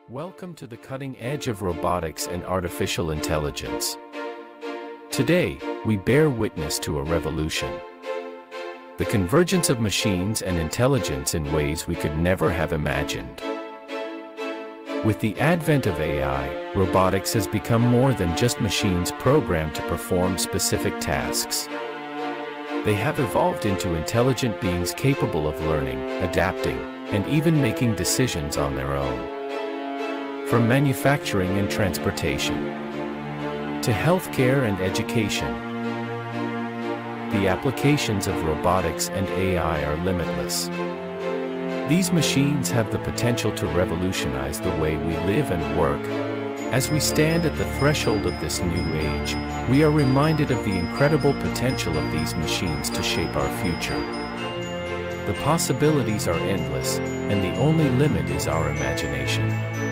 Welcome to the cutting edge of robotics and artificial intelligence. Today, we bear witness to a revolution. The convergence of machines and intelligence in ways we could never have imagined. With the advent of AI, robotics has become more than just machines programmed to perform specific tasks. They have evolved into intelligent beings capable of learning, adapting, and even making decisions on their own. From manufacturing and transportation to healthcare and education, the applications of robotics and AI are limitless. These machines have the potential to revolutionize the way we live and work. As we stand at the threshold of this new age, we are reminded of the incredible potential of these machines to shape our future. The possibilities are endless, and the only limit is our imagination.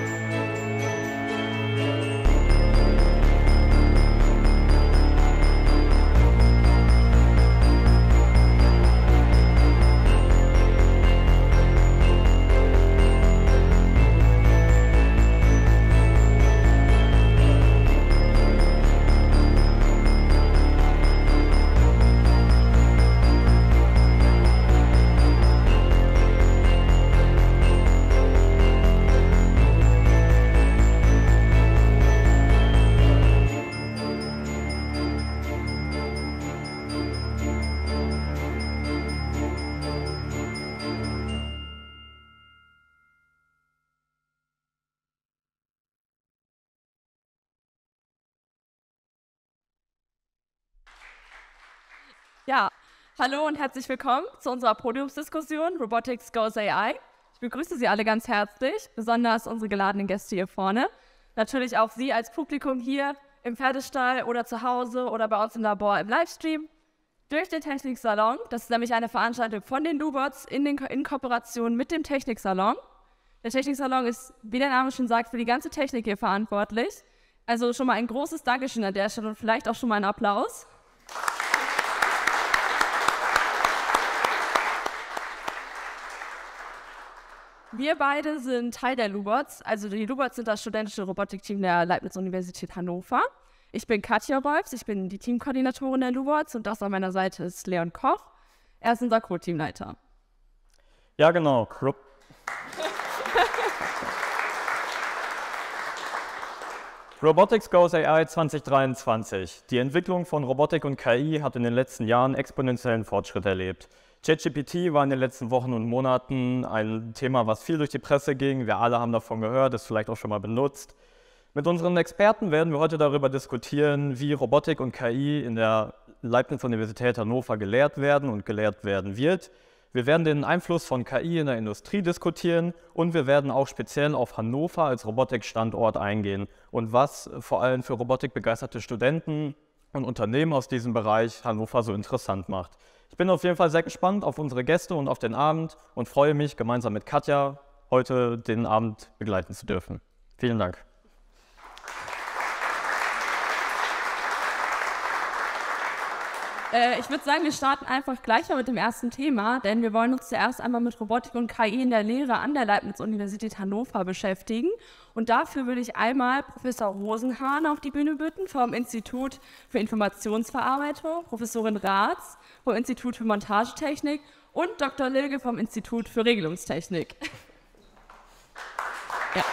Ja, hallo und herzlich willkommen zu unserer Podiumsdiskussion Robotics Goes AI. Ich begrüße Sie alle ganz herzlich, besonders unsere geladenen Gäste hier vorne. Natürlich auch Sie als Publikum hier im Pferdestall oder zu Hause oder bei uns im Labor im Livestream. Durch den Techniksalon, das ist nämlich eine Veranstaltung von den Lubots in Kooperation mit dem Techniksalon. Der Techniksalon ist, wie der Name schon sagt, für die ganze Technik hier verantwortlich. Also schon mal ein großes Dankeschön an der Stelle und vielleicht auch schon mal einen Applaus. Wir beide sind Teil der Lubots, also die Lubots sind das studentische Robotikteam der Leibniz-Universität Hannover. Ich bin Katja Rolfs, ich bin die Teamkoordinatorin der Lubots und das an meiner Seite ist Leon Koch. Er ist unser Co-Teamleiter. Ja, genau. Robotics Goes AI 2023. Die Entwicklung von Robotik und KI hat in den letzten Jahren exponentiellen Fortschritt erlebt. ChatGPT war in den letzten Wochen und Monaten ein Thema, was viel durch die Presse ging. Wir alle haben davon gehört, es vielleicht auch schon mal benutzt. Mit unseren Experten werden wir heute darüber diskutieren, wie Robotik und KI in der Leibniz-Universität Hannover gelehrt werden und gelehrt werden wird. Wir werden den Einfluss von KI in der Industrie diskutieren und wir werden auch speziell auf Hannover als Robotikstandort eingehen und was vor allem für robotikbegeisterte Studenten und Unternehmen aus diesem Bereich Hannover so interessant macht. Ich bin auf jeden Fall sehr gespannt auf unsere Gäste und auf den Abend und freue mich, gemeinsam mit Katja heute den Abend begleiten zu dürfen. Vielen Dank. Ich würde sagen, wir starten einfach gleich mal mit dem ersten Thema, denn wir wollen uns zuerst einmal mit Robotik und KI in der Lehre an der Leibniz-Universität Hannover beschäftigen. Und dafür würde ich einmal Professor Rosenhahn auf die Bühne bitten vom Institut für Informationsverarbeitung, Professorin Raths vom Institut für Montagetechnik und Dr. Lilge vom Institut für Regelungstechnik. Ja.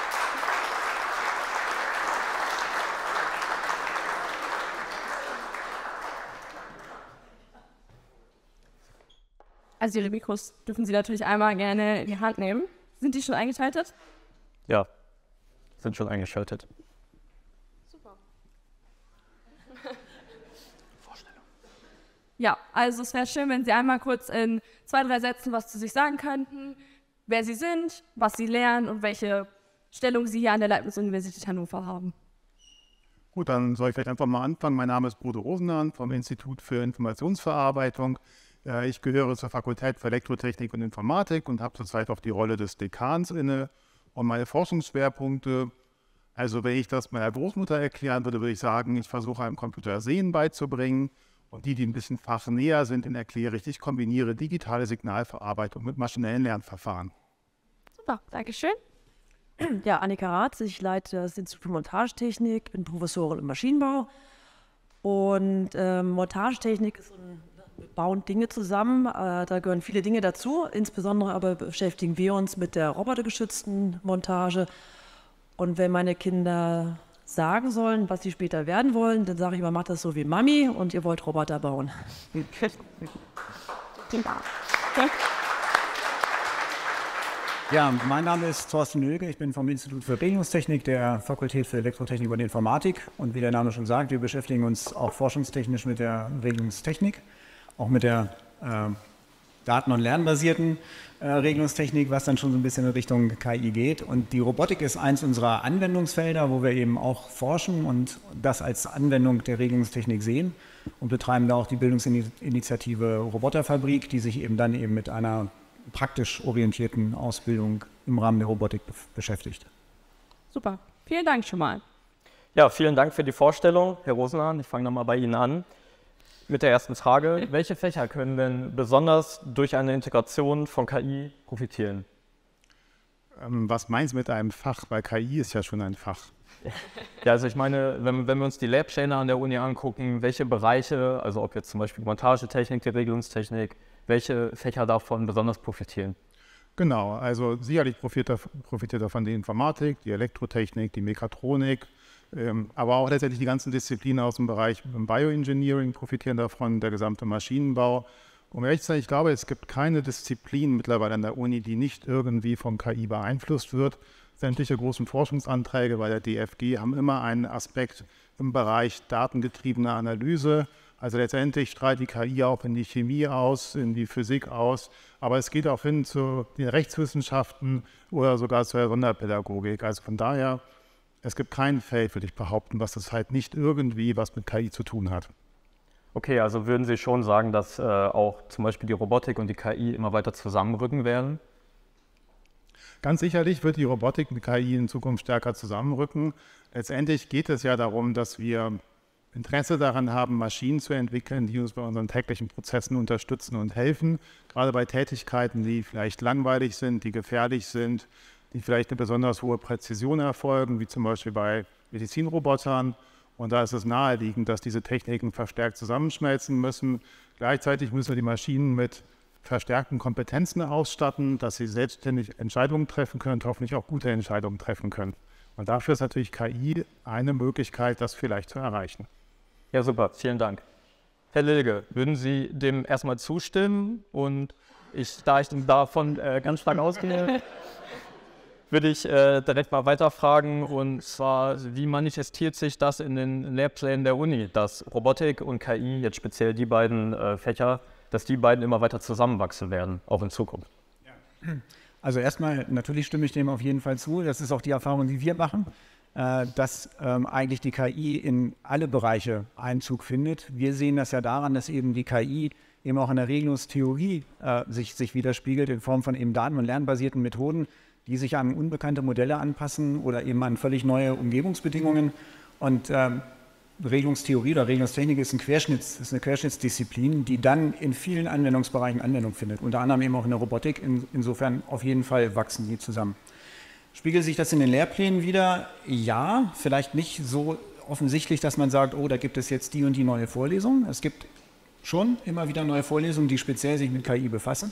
Also Ihre Mikros dürfen Sie natürlich einmal gerne in die Hand nehmen. Sind die schon eingeschaltet? Ja, sind schon eingeschaltet. Super. Vorstellung. Ja, also es wäre schön, wenn Sie einmal kurz in 2, 3 Sätzen was zu sich sagen könnten, wer Sie sind, was Sie lernen und welche Stellung Sie hier an der Leibniz-Universität Hannover haben. Gut, dann soll ich vielleicht einfach mal anfangen. Mein Name ist Bodo Rosenhahn vom Institut für Informationsverarbeitung. Ich gehöre zur Fakultät für Elektrotechnik und Informatik und habe zurzeit auch die Rolle des Dekans inne. Und meine Forschungsschwerpunkte, also wenn ich das meiner Großmutter erklären würde, würde ich sagen, ich versuche einem Computer Sehen beizubringen. Und die ein bisschen fachnäher sind, den erkläre ich. Ich kombiniere digitale Signalverarbeitung mit maschinellen Lernverfahren. Super, Dankeschön. Ja, Annika Ratz, ich leite das Institut für Montagetechnik, bin Professorin im Maschinenbau. Und Montagetechnik ist wir bauen Dinge zusammen, da gehören viele Dinge dazu. Insbesondere aber beschäftigen wir uns mit der robotergestützten Montage. Und wenn meine Kinder sagen sollen, was sie später werden wollen, dann sage ich immer, macht das so wie Mami und ihr wollt Roboter bauen. Ja, mein Name ist Thorsten Nöge, ich bin vom Institut für Regelungstechnik der Fakultät für Elektrotechnik und Informatik. Und wie der Name schon sagt, wir beschäftigen uns auch forschungstechnisch mit der Regelungstechnik, auch mit der daten- und lernbasierten Regelungstechnik, was dann schon so ein bisschen in Richtung KI geht. Und die Robotik ist eins unserer Anwendungsfelder, wo wir eben auch forschen und das als Anwendung der Regelungstechnik sehen und betreiben da auch die Bildungsinitiative Roboterfabrik, die sich eben dann eben mit einer praktisch orientierten Ausbildung im Rahmen der Robotik beschäftigt. Super, vielen Dank schon mal. Ja, vielen Dank für die Vorstellung, Herr Rosenhahn. Ich fange nochmal bei Ihnen an mit der ersten Frage. Welche Fächer können denn besonders durch eine Integration von KI profitieren? Was meinst du mit einem Fach? Weil KI ist ja schon ein Fach. Ja, also ich meine, wenn wir uns die Lehrpläne an der Uni angucken, welche Bereiche, also ob jetzt zum Beispiel Montagetechnik, die Regelungstechnik, welche Fächer davon besonders profitieren? Genau, also sicherlich profitiert davon die Informatik, die Elektrotechnik, die Mechatronik, aber auch letztendlich die ganzen Disziplinen aus dem Bereich Bioengineering profitieren davon, der gesamte Maschinenbau. Um ehrlich zu sein, ich glaube, es gibt keine Disziplin mittlerweile an der Uni, die nicht irgendwie von KI beeinflusst wird. Sämtliche großen Forschungsanträge bei der DFG haben immer einen Aspekt im Bereich datengetriebene Analyse. Also letztendlich strahlt die KI auch in die Chemie aus, in die Physik aus, aber es geht auch hin zu den Rechtswissenschaften oder sogar zur Sonderpädagogik. Also von daher, es gibt kein Feld, würde ich behaupten, was das halt nicht irgendwie was mit KI zu tun hat. Okay, also würden Sie schon sagen, dass auch zum Beispiel die Robotik und die KI immer weiter zusammenrücken werden? Ganz sicherlich wird die Robotik mit KI in Zukunft stärker zusammenrücken. Letztendlich geht es ja darum, dass wir Interesse daran haben, Maschinen zu entwickeln, die uns bei unseren täglichen Prozessen unterstützen und helfen. Gerade bei Tätigkeiten, die vielleicht langweilig sind, die gefährlich sind, die vielleicht eine besonders hohe Präzision erfolgen, wie zum Beispiel bei Medizinrobotern. Und da ist es naheliegend, dass diese Techniken verstärkt zusammenschmelzen müssen. Gleichzeitig müssen wir die Maschinen mit verstärkten Kompetenzen ausstatten, dass sie selbstständig Entscheidungen treffen können und hoffentlich auch gute Entscheidungen treffen können. Und dafür ist natürlich KI eine Möglichkeit, das vielleicht zu erreichen. Ja, super, vielen Dank. Herr Lilge, würden Sie dem erstmal zustimmen? Und da ich davon ganz stark ausgehe, würde ich direkt mal weiterfragen. Und zwar, wie manifestiert sich das in den Lehrplänen der Uni, dass Robotik und KI, jetzt speziell die beiden Fächer, dass die beiden immer weiter zusammenwachsen werden, auch in Zukunft? Ja. Also erstmal, natürlich stimme ich dem auf jeden Fall zu. Das ist auch die Erfahrung, die wir machen, dass eigentlich die KI in alle Bereiche Einzug findet. Wir sehen das ja daran, dass eben die KI eben auch in der Regelungstheorie sich widerspiegelt in Form von eben daten- und lernbasierten Methoden, die sich an unbekannte Modelle anpassen oder eben an völlig neue Umgebungsbedingungen. Und Regelungstheorie oder Regelungstechnik ist eine Querschnittsdisziplin, die dann in vielen Anwendungsbereichen Anwendung findet, unter anderem eben auch in der Robotik. Insofern auf jeden Fall wachsen die zusammen. Spiegelt sich das in den Lehrplänen wieder? Ja, vielleicht nicht so offensichtlich, dass man sagt, oh, da gibt es jetzt die und die neue Vorlesung. Es gibt schon immer wieder neue Vorlesungen, die speziell sich mit KI befassen.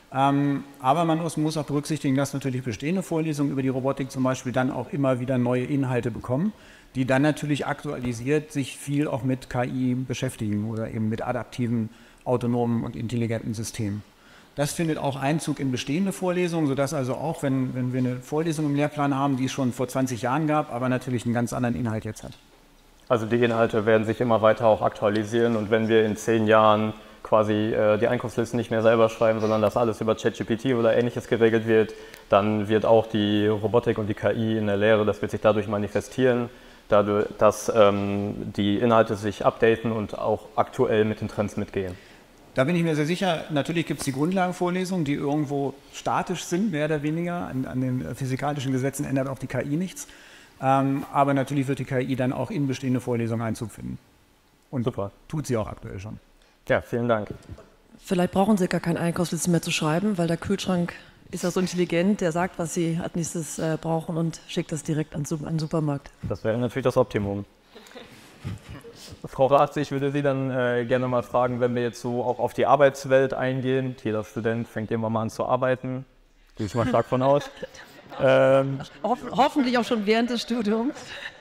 Aber man muss auch berücksichtigen, dass natürlich bestehende Vorlesungen über die Robotik zum Beispiel dann auch immer wieder neue Inhalte bekommen, die dann natürlich aktualisiert sich viel auch mit KI beschäftigen oder eben mit adaptiven, autonomen und intelligenten Systemen. Das findet auch Einzug in bestehende Vorlesungen, sodass also auch, wenn wir eine Vorlesung im Lehrplan haben, die es schon vor 20 Jahren gab, aber natürlich einen ganz anderen Inhalt jetzt hat. Also die Inhalte werden sich immer weiter auch aktualisieren und wenn wir in 10 Jahren quasi die Einkaufslisten nicht mehr selber schreiben, sondern dass alles über ChatGPT oder Ähnliches geregelt wird, dann wird auch die Robotik und die KI in der Lehre, das wird sich dadurch manifestieren, dadurch, dass die Inhalte sich updaten und auch aktuell mit den Trends mitgehen. Da bin ich mir sehr sicher, natürlich gibt es die Grundlagenvorlesungen, die irgendwo statisch sind, mehr oder weniger. An den physikalischen Gesetzen ändert auch die KI nichts. Aber natürlich wird die KI dann auch in bestehende Vorlesungen Einzug finden. Und super, tut sie auch aktuell schon. Ja, vielen Dank. Vielleicht brauchen Sie gar keine Einkaufsliste mehr zu schreiben, weil der Kühlschrank ist er so intelligent, der sagt, was sie als nächstes brauchen und schickt das direkt an den Supermarkt. Das wäre natürlich das Optimum. Frau Ratze, ich würde Sie dann gerne mal fragen, wenn wir jetzt so auch auf die Arbeitswelt eingehen. Jeder Student fängt irgendwann mal an zu arbeiten. Gehe ich mal stark von aus. Hoffentlich auch schon während des Studiums.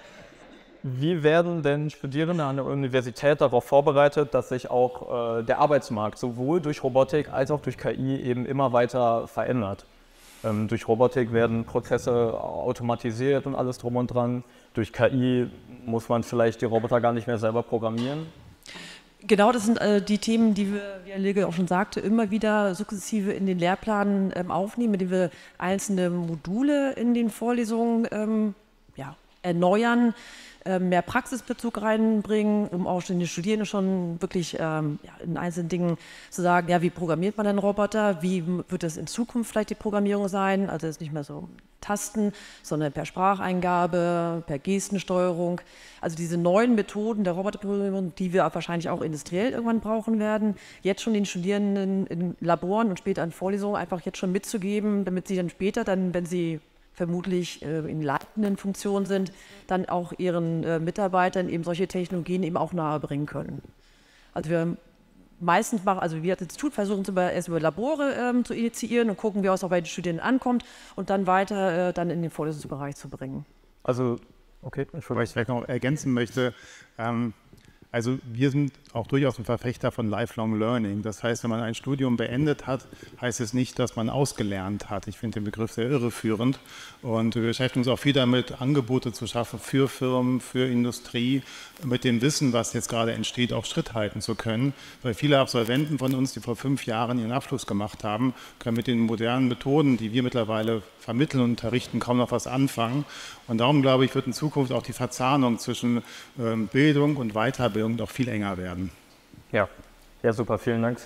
Wie werden denn Studierende an der Universität darauf vorbereitet, dass sich auch der Arbeitsmarkt sowohl durch Robotik als auch durch KI eben immer weiter verändert? Durch Robotik werden Prozesse automatisiert und alles drum und dran. Durch KI muss man vielleicht die Roboter gar nicht mehr selber programmieren. Genau, das sind die Themen, die wir, wie Herr Lilge auch schon sagte, immer wieder sukzessive in den Lehrplan aufnehmen, indem wir einzelne Module in den Vorlesungen erneuern, mehr Praxisbezug reinbringen, um auch den Studierenden schon wirklich in einzelnen Dingen zu sagen, ja, wie programmiert man einen Roboter, wie wird das in Zukunft vielleicht die Programmierung sein, also jetzt nicht mehr so Tasten, sondern per Spracheingabe, per Gestensteuerung, also diese neuen Methoden der Roboterprogrammierung, die wir wahrscheinlich auch industriell irgendwann brauchen werden, jetzt schon den Studierenden in Laboren und später in Vorlesungen einfach jetzt schon mitzugeben, damit sie dann später, wenn sie vermutlich in leitenden Funktionen sind, dann auch ihren Mitarbeitern eben solche Technologien eben auch nahebringen können. Also wir als Institut versuchen es erst über Labore zu initiieren und gucken, wie es auch bei den Studierenden ankommt und dann weiter dann in den Vorlesungsbereich zu bringen. Also, okay, Was ich vielleicht noch ergänzen möchte, also wir sind auch durchaus ein Verfechter von Lifelong Learning. Das heißt, wenn man ein Studium beendet hat, heißt es nicht, dass man ausgelernt hat. Ich finde den Begriff sehr irreführend und wir beschäftigen uns auch viel damit, Angebote zu schaffen für Firmen, für Industrie, mit dem Wissen, was jetzt gerade entsteht, auch Schritt halten zu können. Weil viele Absolventen von uns, die vor 5 Jahren ihren Abschluss gemacht haben, können mit den modernen Methoden, die wir mittlerweile vermitteln und unterrichten, kaum noch was anfangen. Und darum, glaube ich, wird in Zukunft auch die Verzahnung zwischen Bildung und Weiterbildung noch viel enger werden. Ja, super, vielen Dank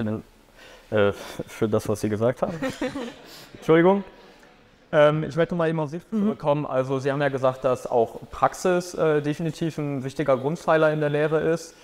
für das, was Sie gesagt haben. Entschuldigung. Ich möchte mal eben auf Sie zurückkommen. Also Sie haben ja gesagt, dass auch Praxis definitiv ein wichtiger Grundpfeiler in der Lehre ist.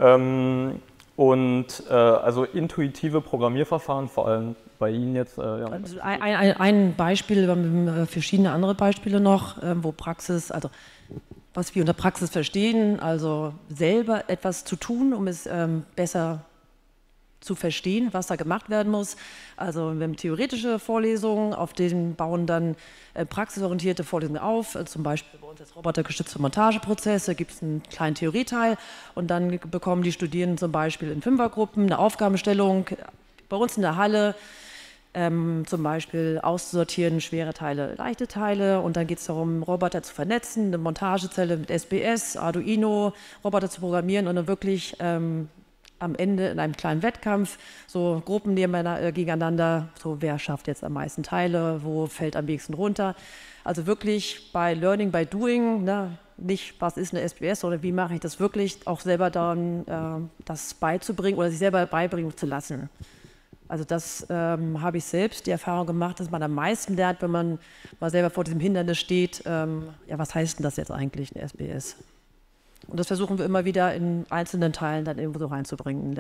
Also intuitive Programmierverfahren, vor allem bei Ihnen jetzt. Also ein Beispiel, wir haben verschiedene andere Beispiele noch, wo Praxis, also was wir unter Praxis verstehen, also selber etwas zu tun, um es besser zu verstehen, was da gemacht werden muss. Also wir haben theoretische Vorlesungen, auf denen bauen dann praxisorientierte Vorlesungen auf, zum Beispiel bei uns jetzt robotergestützte Montageprozesse, gibt es einen kleinen Theorieteil und dann bekommen die Studierenden zum Beispiel in Fünfergruppen eine Aufgabenstellung bei uns in der Halle, zum Beispiel auszusortieren, schwere Teile, leichte Teile und dann geht es darum, Roboter zu vernetzen, eine Montagezelle mit SBS, Arduino, Roboter zu programmieren und dann wirklich am Ende in einem kleinen Wettkampf, so Gruppen gegeneinander, so wer schafft jetzt am meisten Teile, wo fällt am wenigsten runter. Also wirklich bei Learning by Doing, ne, nicht was ist eine SBS, sondern wie mache ich das wirklich, auch selber dann das beizubringen oder sich selber beibringen zu lassen. Also das habe ich selbst die Erfahrung gemacht, dass man am meisten lernt, wenn man mal selber vor diesem Hindernis steht, ja, was heißt denn das jetzt eigentlich, eine SBS? Und das versuchen wir immer wieder in einzelnen Teilen dann irgendwo so reinzubringen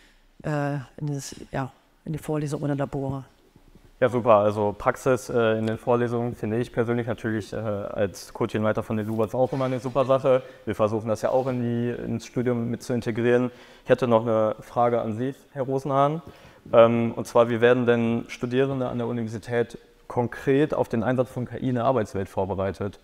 in die Vorlesung oder Labore. Ja, super. Also Praxis in den Vorlesungen finde ich persönlich natürlich als Coaching-Leiter von den LUBOTs auch immer eine super Sache. Wir versuchen das ja auch ins Studium mit zu integrieren. Ich hätte noch eine Frage an Sie, Herr Rosenhahn. Und zwar, wie werden denn Studierende an der Universität konkret auf den Einsatz von KI in der Arbeitswelt vorbereitet?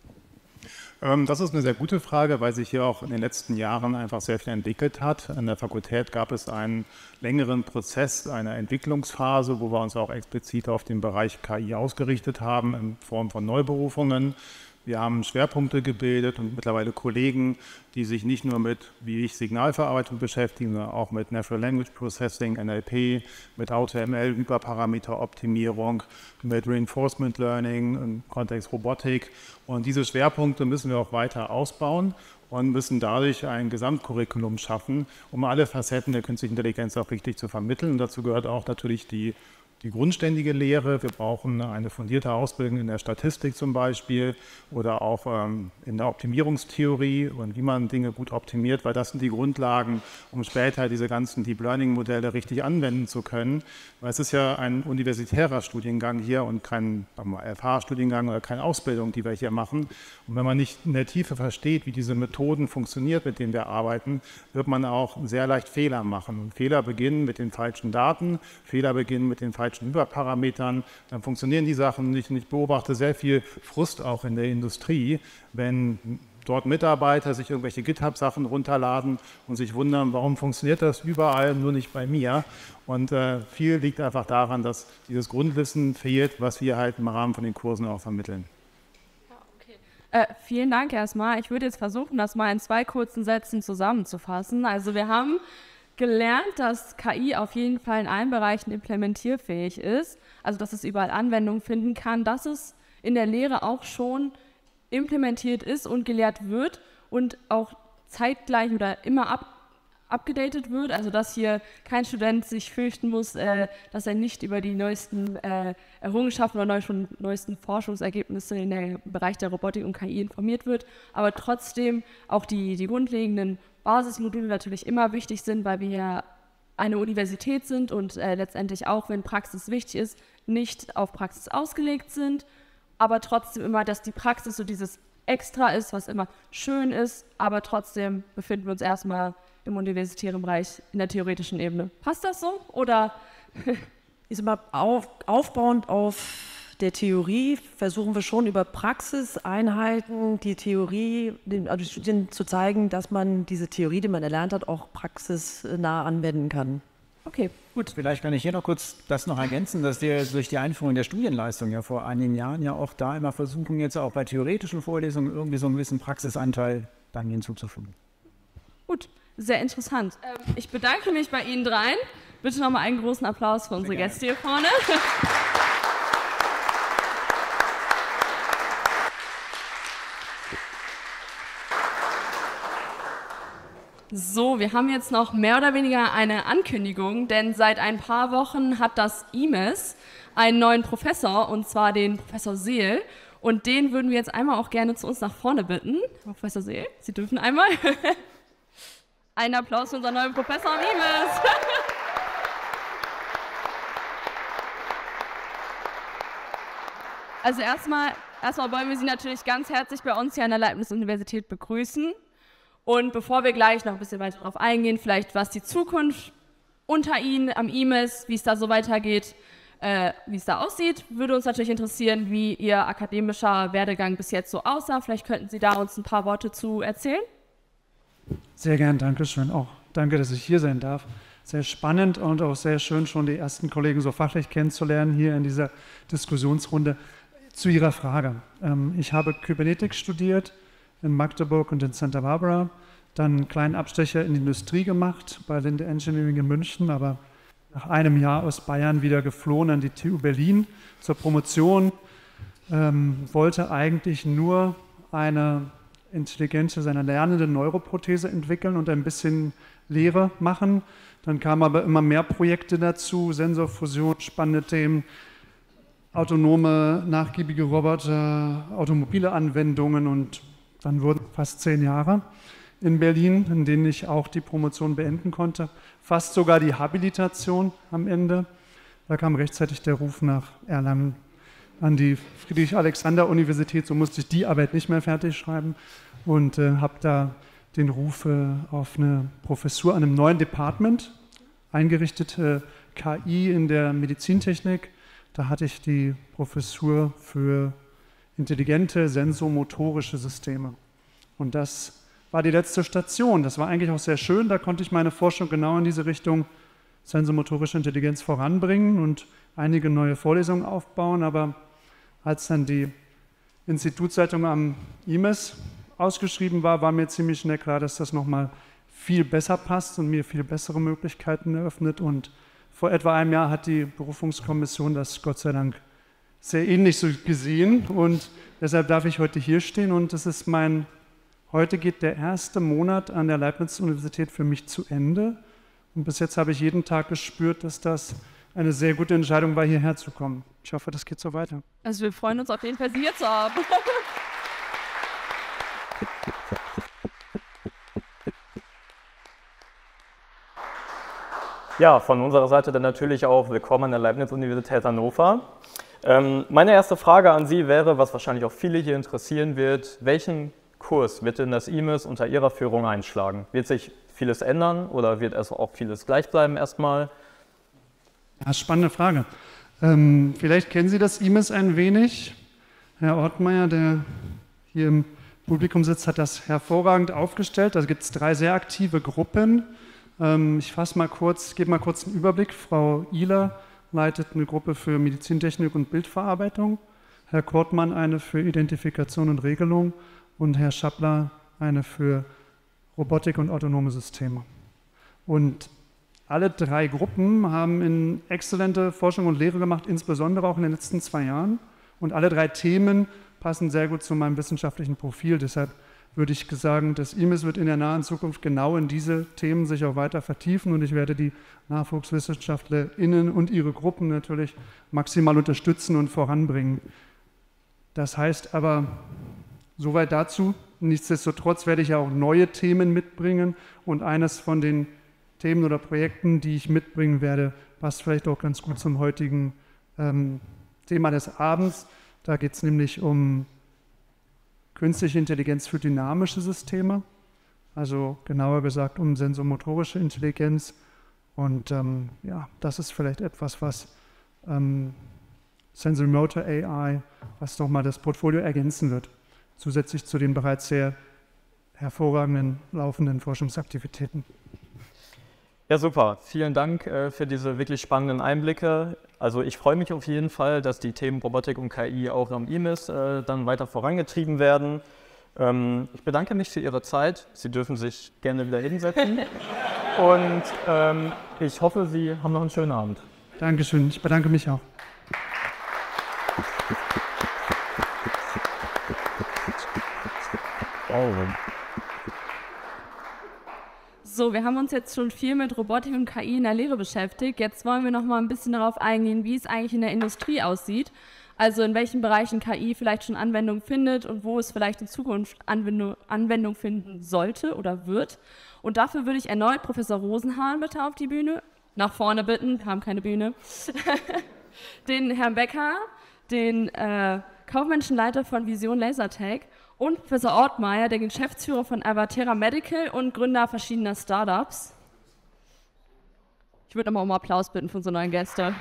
Das ist eine sehr gute Frage, weil sich hier auch in den letzten Jahren einfach sehr viel entwickelt hat. An der Fakultät gab es einen längeren Prozess, eine Entwicklungsphase, wo wir uns auch explizit auf den Bereich KI ausgerichtet haben in Form von Neuberufungen. Wir haben Schwerpunkte gebildet und mittlerweile Kollegen, die sich nicht nur mit, wie ich, Signalverarbeitung beschäftigen, sondern auch mit Natural Language Processing, NLP, mit AutoML, Hyperparameteroptimierung, mit Reinforcement Learning im Kontext Robotik. Und diese Schwerpunkte müssen wir auch weiter ausbauen und müssen dadurch ein Gesamtcurriculum schaffen, um alle Facetten der künstlichen Intelligenz auch richtig zu vermitteln. Und dazu gehört auch natürlich die die grundständige Lehre. Wir brauchen eine fundierte Ausbildung in der Statistik zum Beispiel oder auch in der Optimierungstheorie und wie man Dinge gut optimiert, weil das sind die Grundlagen, um später diese ganzen Deep Learning-Modelle richtig anwenden zu können. Weil es ist ja ein universitärer Studiengang hier und kein FH-Studiengang oder keine Ausbildung, die wir hier machen. Und wenn man nicht in der Tiefe versteht, wie diese Methoden funktioniert, mit denen wir arbeiten, wird man auch sehr leicht Fehler machen. Und Fehler beginnen mit den falschen Daten, Fehler beginnen mit den falschen Überparametern, dann funktionieren die Sachen nicht. Und ich beobachte sehr viel Frust auch in der Industrie, wenn dort Mitarbeiter sich irgendwelche GitHub-Sachen runterladen und sich wundern, warum funktioniert das überall, nur nicht bei mir. Und viel liegt einfach daran, dass dieses Grundwissen fehlt, was wir halt im Rahmen von den Kursen auch vermitteln. Vielen Dank erstmal. Ich würde jetzt versuchen, das mal in 2 kurzen Sätzen zusammenzufassen. Also wir haben gelernt, dass KI auf jeden Fall in allen Bereichen implementierfähig ist, also dass es überall Anwendung finden kann, dass es in der Lehre auch schon implementiert ist und gelehrt wird und auch zeitgleich oder immer abgedatet wird, also dass hier kein Student sich fürchten muss, dass er nicht über die neuesten Errungenschaften oder neuesten Forschungsergebnisse im Bereich der Robotik und KI informiert wird, aber trotzdem auch die grundlegenden Basismodule natürlich immer wichtig sind, weil wir ja eine Universität sind und letztendlich auch, wenn Praxis wichtig ist, nicht auf Praxis ausgelegt sind, aber trotzdem immer, dass die Praxis so dieses Extra ist, was immer schön ist, aber trotzdem befinden wir uns erstmal im universitären Bereich in der theoretischen Ebene. Passt das so? Oder? Ich sag mal, aufbauend auf der Theorie versuchen wir schon über Praxiseinheiten die Theorie, also den Studenten zu zeigen, dass man diese Theorie, die man erlernt hat, auch praxisnah anwenden kann. Okay, gut. Vielleicht kann ich hier noch kurz das noch ergänzen, dass wir durch die Einführung der Studienleistung ja vor einigen Jahren ja auch da immer versuchen, jetzt auch bei theoretischen Vorlesungen irgendwie so einen gewissen Praxisanteil dann hinzuzufügen. Gut, sehr interessant. Ich bedanke mich bei Ihnen dreien. Bitte nochmal einen großen Applaus für unsere Gäste hier vorne. So, wir haben jetzt noch mehr oder weniger eine Ankündigung, denn seit ein paar Wochen hat das IMES einen neuen Professor, und zwar den Professor Seel. Und den würden wir jetzt einmal auch gerne zu uns nach vorne bitten. Professor Seel, Sie dürfen einmal. Einen Applaus für unseren neuen Professor am IMES. Also erstmal wollen wir Sie natürlich ganz herzlich bei uns hier an der Leibniz-Universität begrüßen. Und bevor wir gleich noch ein bisschen weiter darauf eingehen, vielleicht was die Zukunft unter Ihnen am IMES, wie es da so weitergeht, wie es da aussieht, würde uns natürlich interessieren, wie Ihr akademischer Werdegang bis jetzt so aussah. Vielleicht könnten Sie da uns ein paar Worte zu erzählen. Sehr gern, danke schön. Auch danke, dass ich hier sein darf. Sehr spannend und auch sehr schön, schon die ersten Kollegen so fachlich kennenzulernen hier in dieser Diskussionsrunde. Zu Ihrer Frage. Ich habe Kybernetik studiert in Magdeburg und in Santa Barbara, dann einen kleinen Abstecher in die Industrie gemacht bei Linde Engineering in München, aber nach einem Jahr aus Bayern wieder geflohen an die TU Berlin zur Promotion, wollte eigentlich nur eine intelligente, seine lernende Neuroprothese entwickeln und ein bisschen Lehre machen. Dann kamen aber immer mehr Projekte dazu, Sensorfusion, spannende Themen, autonome, nachgiebige Roboter, automobile Anwendungen, und dann wurden fast 10 Jahre in Berlin, in denen ich auch die Promotion beenden konnte, fast sogar die Habilitation am Ende. Da kam rechtzeitig der Ruf nach Erlangen an die Friedrich-Alexander-Universität, so musste ich die Arbeit nicht mehr fertig schreiben und habe da den Ruf auf eine Professur an einem neuen Department eingerichtet, KI in der Medizintechnik. Da hatte ich die Professur für intelligente sensomotorische Systeme. Und das war die letzte Station. Das war eigentlich auch sehr schön. Da konnte ich meine Forschung genau in diese Richtung sensomotorische Intelligenz voranbringen und einige neue Vorlesungen aufbauen. Aber als dann die Institutszeitung am IMES ausgeschrieben war, war mir ziemlich schnell klar, dass das nochmal viel besser passt und mir viel bessere Möglichkeiten eröffnet. Und vor etwa einem Jahr hat die Berufungskommission das Gott sei Dank sehr ähnlich so gesehen. Und deshalb darf ich heute hier stehen. Und das ist heute geht der erste Monat an der Leibniz-Universität für mich zu Ende. Und bis jetzt habe ich jeden Tag gespürt, dass das eine sehr gute Entscheidung war, hierher zu kommen. Ich hoffe, das geht so weiter. Also wir freuen uns auf jeden Fall, Sie hier zu haben. Ja, von unserer Seite dann natürlich auch willkommen an der Leibniz-Universität Hannover. Meine erste Frage an Sie wäre, was wahrscheinlich auch viele hier interessieren wird, welchen Kurs wird denn das IMIS unter Ihrer Führung einschlagen? Wird sich vieles ändern oder wird es auch vieles gleich bleiben erstmal? Ja, spannende Frage. Vielleicht kennen Sie das IMIS ein wenig. Herr Ortmeier, der hier im Publikum sitzt, hat das hervorragend aufgestellt. Da gibt es 3 sehr aktive Gruppen. Ich gebe mal kurz einen Überblick. Frau Ihler leitet eine Gruppe für Medizintechnik und Bildverarbeitung, Herr Kortmann eine für Identifikation und Regelung und Herr Schappler eine für Robotik und autonome Systeme. Und alle 3 Gruppen haben exzellente Forschung und Lehre gemacht, insbesondere auch in den letzten 2 Jahren. Und alle 3 Themen passen sehr gut zu meinem wissenschaftlichen Profil. Deshalb würde ich sagen, das IMIS wird in der nahen Zukunft genau in diese Themen sich auch weiter vertiefen und ich werde die NachwuchswissenschaftlerInnen und ihre Gruppen natürlich maximal unterstützen und voranbringen. Das heißt aber, soweit dazu, nichtsdestotrotz werde ich ja auch neue Themen mitbringen und eines von den Themen oder Projekten, die ich mitbringen werde, passt vielleicht auch ganz gut zum heutigen Thema des Abends. Da geht es nämlich um künstliche Intelligenz für dynamische Systeme, also genauer gesagt um sensomotorische Intelligenz. Und ja, das ist vielleicht etwas, was Sensorimotor AI, was nochmal das Portfolio ergänzen wird, zusätzlich zu den bereits sehr hervorragenden laufenden Forschungsaktivitäten. Ja, super. Vielen Dank für diese wirklich spannenden Einblicke. Also ich freue mich auf jeden Fall, dass die Themen Robotik und KI auch am IMIS dann weiter vorangetrieben werden. Ich bedanke mich für Ihre Zeit. Sie dürfen sich gerne wieder hinsetzen. Und ich hoffe, Sie haben noch einen schönen Abend. Dankeschön. Ich bedanke mich auch. So, wir haben uns jetzt schon viel mit Robotik und KI in der Lehre beschäftigt. Jetzt wollen wir noch mal ein bisschen darauf eingehen, wie es eigentlich in der Industrie aussieht. Also in welchen Bereichen KI vielleicht schon Anwendung findet und wo es vielleicht in Zukunft Anwendung finden sollte oder wird. Und dafür würde ich erneut Professor Rosenhahn bitte auf die Bühne, nach vorne bitten, wir haben keine Bühne, den Herrn Becker, den kaufmännischen Leiter von Vision Lasertech und Professor Ortmeier, der Geschäftsführer von Avatera Medical und Gründer verschiedener Startups. Ich würde nochmal um Applaus bitten für unsere neuen Gäste.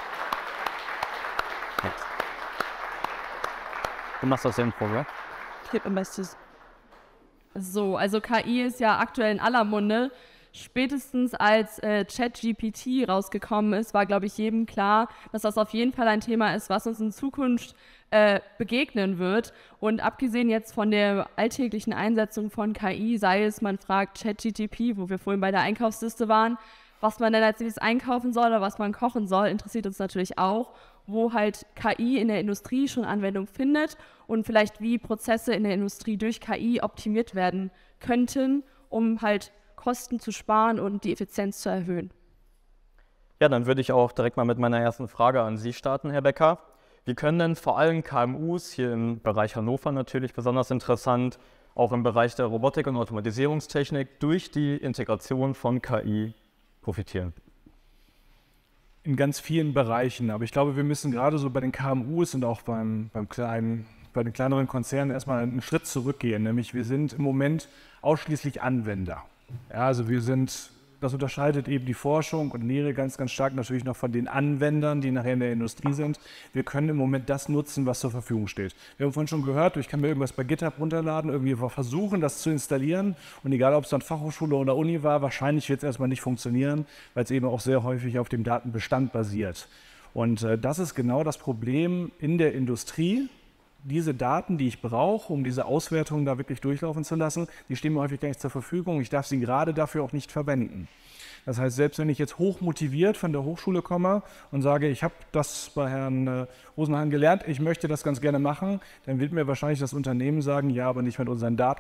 Du machst das Intro, oder? Ich gebe mein Bestes. So, also KI ist ja aktuell in aller Munde. Spätestens als ChatGPT rausgekommen ist, war, glaube ich, jedem klar, dass das auf jeden Fall ein Thema ist, was uns in Zukunft begegnen wird. Und abgesehen jetzt von der alltäglichen Einsetzung von KI, sei es, man fragt ChatGPT, wo wir vorhin bei der Einkaufsliste waren, was man denn als nächstes einkaufen soll oder was man kochen soll, interessiert uns natürlich auch, wo halt KI in der Industrie schon Anwendung findet und vielleicht wie Prozesse in der Industrie durch KI optimiert werden könnten, um halt Kosten zu sparen und die Effizienz zu erhöhen. Ja, dann würde ich auch direkt mal mit meiner ersten Frage an Sie starten, Herr Becker. Wie können denn vor allem KMUs, hier im Bereich Hannover natürlich besonders interessant, auch im Bereich der Robotik und Automatisierungstechnik durch die Integration von KI profitieren? In ganz vielen Bereichen, aber ich glaube, wir müssen gerade so bei den KMUs und auch bei den kleineren Konzernen erstmal einen Schritt zurückgehen, nämlich wir sind im Moment ausschließlich Anwender. Ja, also das unterscheidet eben die Forschung und Lehre ganz, ganz stark natürlich noch von den Anwendern, die nachher in der Industrie sind. Wir können im Moment das nutzen, was zur Verfügung steht. Wir haben vorhin schon gehört, ich kann mir irgendwas bei GitHub runterladen, irgendwie versuchen, das zu installieren. Und egal, ob es dann Fachhochschule oder Uni war, wahrscheinlich wird es erstmal nicht funktionieren, weil es eben auch sehr häufig auf dem Datenbestand basiert. Und das ist genau das Problem in der Industrie. Diese Daten, die ich brauche, um diese Auswertung da wirklich durchlaufen zu lassen, die stehen mir häufig gar nicht zur Verfügung. Ich darf sie gerade dafür auch nicht verwenden. Das heißt, selbst wenn ich jetzt hoch motiviert von der Hochschule komme und sage, ich habe das bei Herrn Rosenhahn gelernt, ich möchte das ganz gerne machen, dann wird mir wahrscheinlich das Unternehmen sagen, ja, aber nicht mit unseren Daten.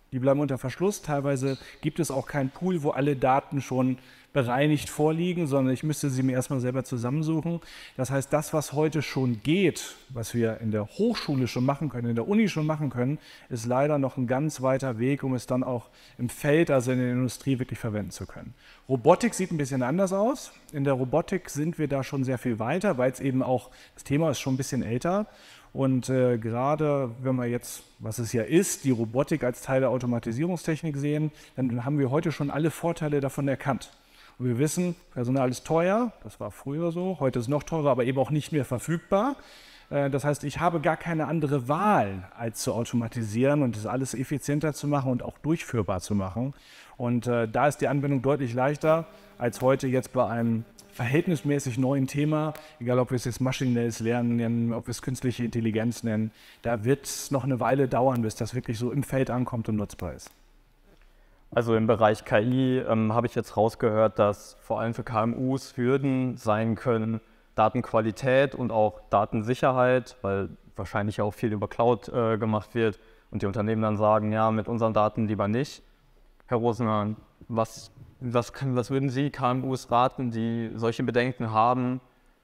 Die bleiben unter Verschluss. Teilweise gibt es auch keinen Pool, wo alle Daten schon bereinigt vorliegen, sondern ich müsste sie mir erstmal selber zusammensuchen. Das heißt, das, was heute schon geht, was wir in der Hochschule schon machen können, in der Uni schon machen können, ist leider noch ein ganz weiter Weg, um es dann auch im Feld, also in der Industrie, wirklich verwenden zu können. Robotik sieht ein bisschen anders aus. In der Robotik sind wir da schon sehr viel weiter, weil es eben auch, das Thema ist schon ein bisschen älter. Und gerade wenn wir jetzt, was es ja ist, die Robotik als Teil der Automatisierungstechnik sehen, dann haben wir heute schon alle Vorteile davon erkannt. Und wir wissen, Personal ist teuer, das war früher so, heute ist es noch teurer, aber eben auch nicht mehr verfügbar. Das heißt, ich habe gar keine andere Wahl, als zu automatisieren und das alles effizienter zu machen und auch durchführbar zu machen. Und da ist die Anwendung deutlich leichter als heute jetzt bei einem verhältnismäßig neuen Thema, egal ob wir es jetzt maschinelles Lernen nennen, ob wir es künstliche Intelligenz nennen. Da wird es noch eine Weile dauern, bis das wirklich so im Feld ankommt und nutzbar ist. Also im Bereich KI habe ich jetzt rausgehört, dass vor allem für KMUs Hürden sein können, Datenqualität und auch Datensicherheit, weil wahrscheinlich auch viel über Cloud gemacht wird und die Unternehmen dann sagen, ja, mit unseren Daten lieber nicht. Herr Rosenhahn, was würden Sie KMUs raten, die solche Bedenken haben,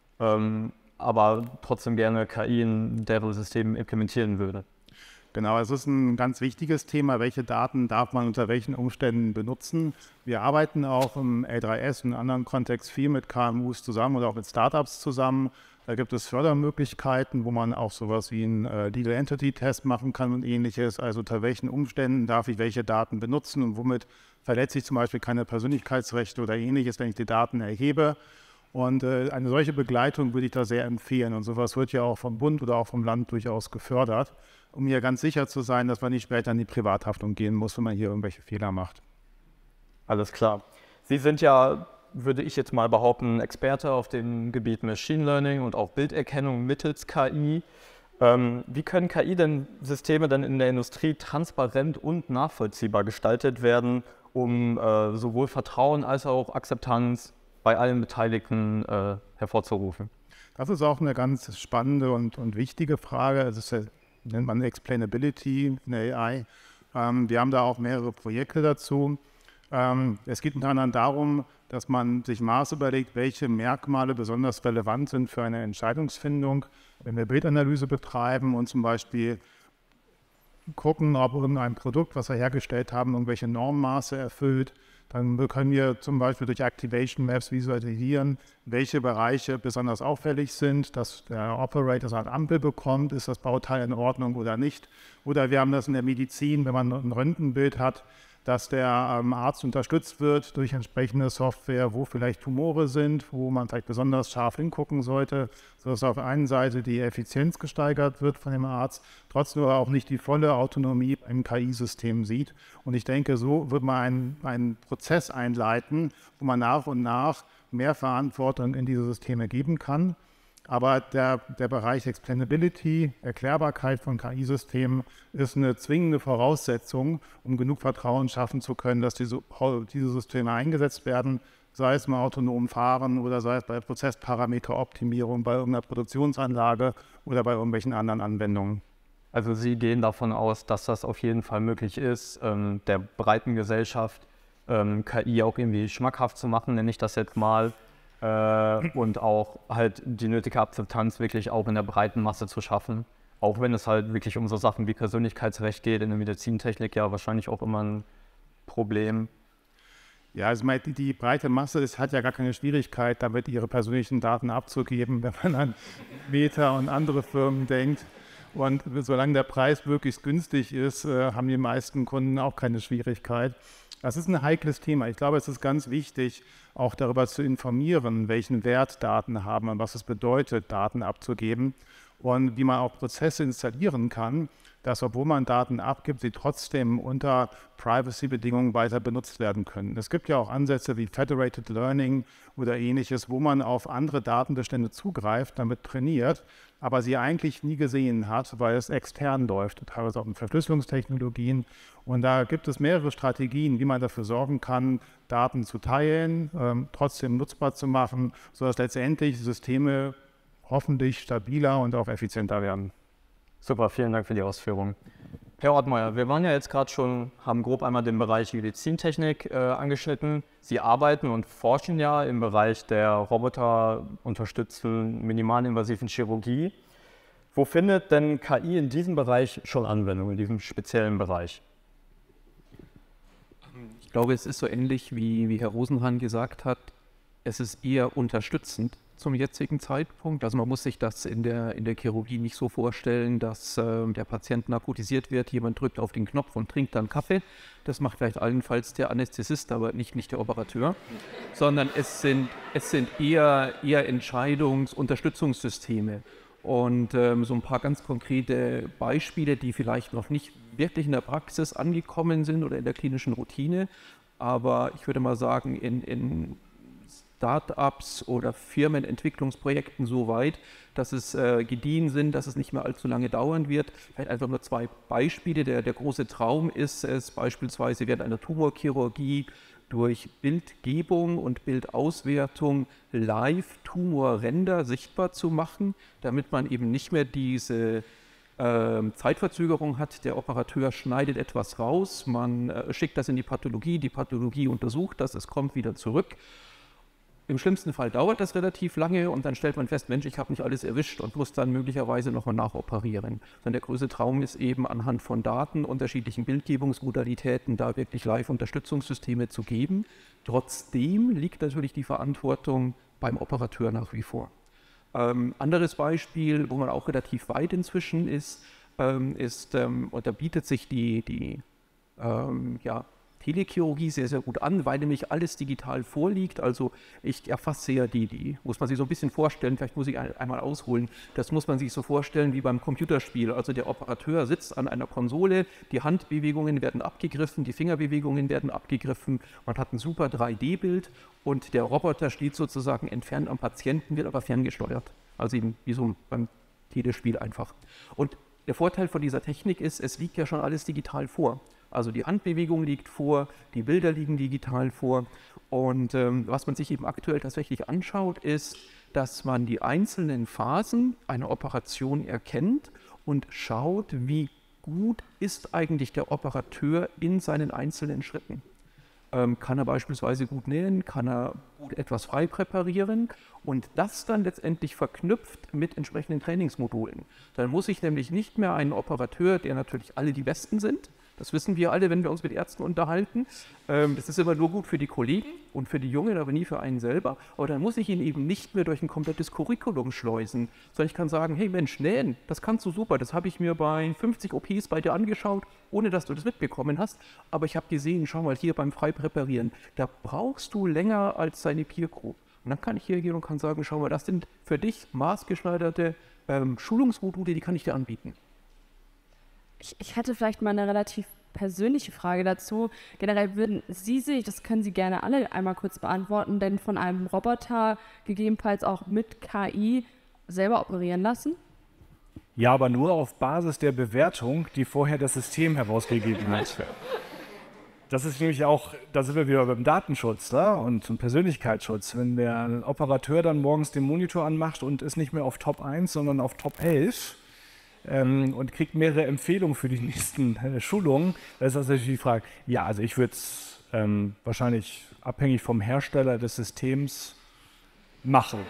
aber trotzdem gerne KI in deren System implementieren würde? Genau, es ist ein ganz wichtiges Thema, welche Daten darf man unter welchen Umständen benutzen. Wir arbeiten auch im L3S und in anderen Kontext viel mit KMUs zusammen oder auch mit Startups zusammen. Da gibt es Fördermöglichkeiten, wo man auch sowas wie einen Legal Entity Test machen kann und ähnliches. Also unter welchen Umständen darf ich welche Daten benutzen und womit verletze ich zum Beispiel keine Persönlichkeitsrechte oder ähnliches, wenn ich die Daten erhebe. Und eine solche Begleitung würde ich da sehr empfehlen. Und sowas wird ja auch vom Bund oder auch vom Land durchaus gefördert, um hier ganz sicher zu sein, dass man nicht später in die Privathaftung gehen muss, wenn man hier irgendwelche Fehler macht. Alles klar. Sie sind ja, würde ich jetzt mal behaupten, Experte auf dem Gebiet Machine Learning und auch Bilderkennung mittels KI. Wie können KI-Systeme denn in der Industrie transparent und nachvollziehbar gestaltet werden, um sowohl Vertrauen als auch Akzeptanz bei allen Beteiligten hervorzurufen? Das ist auch eine ganz spannende und wichtige Frage. Es ist, nennt man Explainability in der AI. Wir haben da auch mehrere Projekte dazu. Es geht unter anderem darum, dass man sich Maß überlegt, welche Merkmale besonders relevant sind für eine Entscheidungsfindung. Wenn wir Bildanalyse betreiben und zum Beispiel gucken, ob irgendein Produkt, was wir hergestellt haben, irgendwelche Normmaße erfüllt, dann können wir zum Beispiel durch Activation Maps visualisieren, welche Bereiche besonders auffällig sind, dass der Operator so eine Ampel bekommt, ist das Bauteil in Ordnung oder nicht. Oder wir haben das in der Medizin, wenn man ein Röntgenbild hat, dass der Arzt unterstützt wird durch entsprechende Software, wo vielleicht Tumore sind, wo man vielleicht besonders scharf hingucken sollte, sodass auf der einen Seite die Effizienz gesteigert wird von dem Arzt, trotzdem aber auch nicht die volle Autonomie im KI-System sieht. Und ich denke, so wird man einen Prozess einleiten, wo man nach und nach mehr Verantwortung in diese Systeme geben kann. Aber der Bereich Explainability, Erklärbarkeit von KI-Systemen ist eine zwingende Voraussetzung, um genug Vertrauen schaffen zu können, dass diese Systeme eingesetzt werden, sei es im autonomen Fahren oder sei es bei Prozessparameteroptimierung, bei irgendeiner Produktionsanlage oder bei irgendwelchen anderen Anwendungen. Also Sie gehen davon aus, dass das auf jeden Fall möglich ist, der breiten Gesellschaft KI auch irgendwie schmackhaft zu machen, nenne ich das jetzt mal. Und auch halt die nötige Akzeptanz wirklich auch in der breiten Masse zu schaffen. Auch wenn es halt wirklich um so Sachen wie Persönlichkeitsrecht geht, in der Medizintechnik ja wahrscheinlich auch immer ein Problem. Ja, also die breite Masse hat ja gar keine Schwierigkeit, damit ihre persönlichen Daten abzugeben, wenn man an Meta und andere Firmen denkt. Und solange der Preis wirklich günstig ist, haben die meisten Kunden auch keine Schwierigkeit. Das ist ein heikles Thema. Ich glaube, es ist ganz wichtig, auch darüber zu informieren, welchen Wert Daten haben und was es bedeutet, Daten abzugeben und wie man auch Prozesse installieren kann, dass, obwohl man Daten abgibt, sie trotzdem unter Privacy-Bedingungen weiter benutzt werden können. Es gibt ja auch Ansätze wie Federated Learning oder ähnliches, wo man auf andere Datenbestände zugreift, damit trainiert, aber sie eigentlich nie gesehen hat, weil es extern läuft, teilweise auch mit Verschlüsselungstechnologien. Und da gibt es mehrere Strategien, wie man dafür sorgen kann, Daten zu teilen, trotzdem nutzbar zu machen, sodass letztendlich Systeme hoffentlich stabiler und auch effizienter werden. Super, vielen Dank für die Ausführungen. Herr Ortmeier, wir waren ja jetzt gerade schon, haben grob einmal den Bereich Medizintechnik angeschnitten. Sie arbeiten und forschen ja im Bereich der roboterunterstützten minimalinvasiven Chirurgie. Wo findet denn KI in diesem Bereich schon Anwendung, in diesem speziellen Bereich? Ich glaube, es ist so ähnlich, wie Herr Rosenhan gesagt hat. Es ist eher unterstützend zum jetzigen Zeitpunkt. Also man muss sich das in der Chirurgie nicht so vorstellen, dass der Patient narkotisiert wird, jemand drückt auf den Knopf und trinkt dann Kaffee. Das macht vielleicht allenfalls der Anästhesist, aber nicht der Operateur. Sondern es sind eher Unterstützungssysteme. Und so ein paar ganz konkrete Beispiele, die vielleicht noch nicht wirklich in der Praxis angekommen sind oder in der klinischen Routine. Aber ich würde mal sagen, in Start-ups oder Firmenentwicklungsprojekten so weit, dass es gediehen sind, dass es nicht mehr allzu lange dauern wird. Vielleicht einfach nur 2 Beispiele. Der große Traum ist es beispielsweise während einer Tumorchirurgie durch Bildgebung und Bildauswertung Live-Tumorränder sichtbar zu machen, damit man eben nicht mehr diese Zeitverzögerung hat. Der Operateur schneidet etwas raus, man schickt das in die Pathologie untersucht das, es kommt wieder zurück. Im schlimmsten Fall dauert das relativ lange und dann stellt man fest, Mensch, ich habe nicht alles erwischt und muss dann möglicherweise nochmal nachoperieren. Sondern der größte Traum ist eben anhand von Daten, unterschiedlichen Bildgebungsmodalitäten, da wirklich Live-Unterstützungssysteme zu geben. Trotzdem liegt natürlich die Verantwortung beim Operateur nach wie vor. Anderes Beispiel, wo man auch relativ weit inzwischen ist, und da bietet sich die Telechirurgie sehr, sehr gut an, weil nämlich alles digital vorliegt. Also ich erfasse ja muss man sich so ein bisschen vorstellen, vielleicht muss ich einmal ausholen, das muss man sich so vorstellen wie beim Computerspiel. Also der Operateur sitzt an einer Konsole, die Handbewegungen werden abgegriffen, die Fingerbewegungen werden abgegriffen, man hat ein super 3D-Bild und der Roboter steht sozusagen entfernt am Patienten, wird aber ferngesteuert. Also eben wie so beim Telespiel einfach. Und der Vorteil von dieser Technik ist, es liegt ja schon alles digital vor. Also die Handbewegung liegt vor, die Bilder liegen digital vor und was man sich eben aktuell tatsächlich anschaut, ist, dass man die einzelnen Phasen einer Operation erkennt und schaut, wie gut ist eigentlich der Operateur in seinen einzelnen Schritten. Kann er beispielsweise gut nähen, kann er gut etwas frei präparieren und das dann letztendlich verknüpft mit entsprechenden Trainingsmodulen. Dann muss ich nämlich nicht mehr einen Operateur, der natürlich alle die Besten sind, das wissen wir alle, wenn wir uns mit Ärzten unterhalten. Das ist immer nur gut für die Kollegen und für die Jungen, aber nie für einen selber. Aber dann muss ich ihn eben nicht mehr durch ein komplettes Curriculum schleusen, sondern ich kann sagen, hey Mensch, nähen, das kannst du super. Das habe ich mir bei 50 OPs bei dir angeschaut, ohne dass du das mitbekommen hast. Aber ich habe gesehen, schau mal hier beim Freipräparieren, da brauchst du länger als deine Peer Group. Und dann kann ich hier gehen und kann sagen, schau mal, das sind für dich maßgeschneiderte Schulungsmodule, die kann ich dir anbieten. Ich hätte vielleicht mal eine relativ persönliche Frage dazu. Generell würden Sie sich, das können Sie gerne alle einmal kurz beantworten, denn von einem Roboter gegebenenfalls auch mit KI selber operieren lassen? Ja, aber nur auf Basis der Bewertung, die vorher das System herausgegeben hat. Das ist nämlich auch, da sind wir wieder beim Datenschutz, ne? Und Persönlichkeitsschutz. Wenn der Operateur dann morgens den Monitor anmacht und ist nicht mehr auf Top 1, sondern auf Top 11, und kriegt mehrere Empfehlungen für die nächsten Schulungen, da ist das natürlich die Frage, ja, also ich würde es wahrscheinlich abhängig vom Hersteller des Systems machen.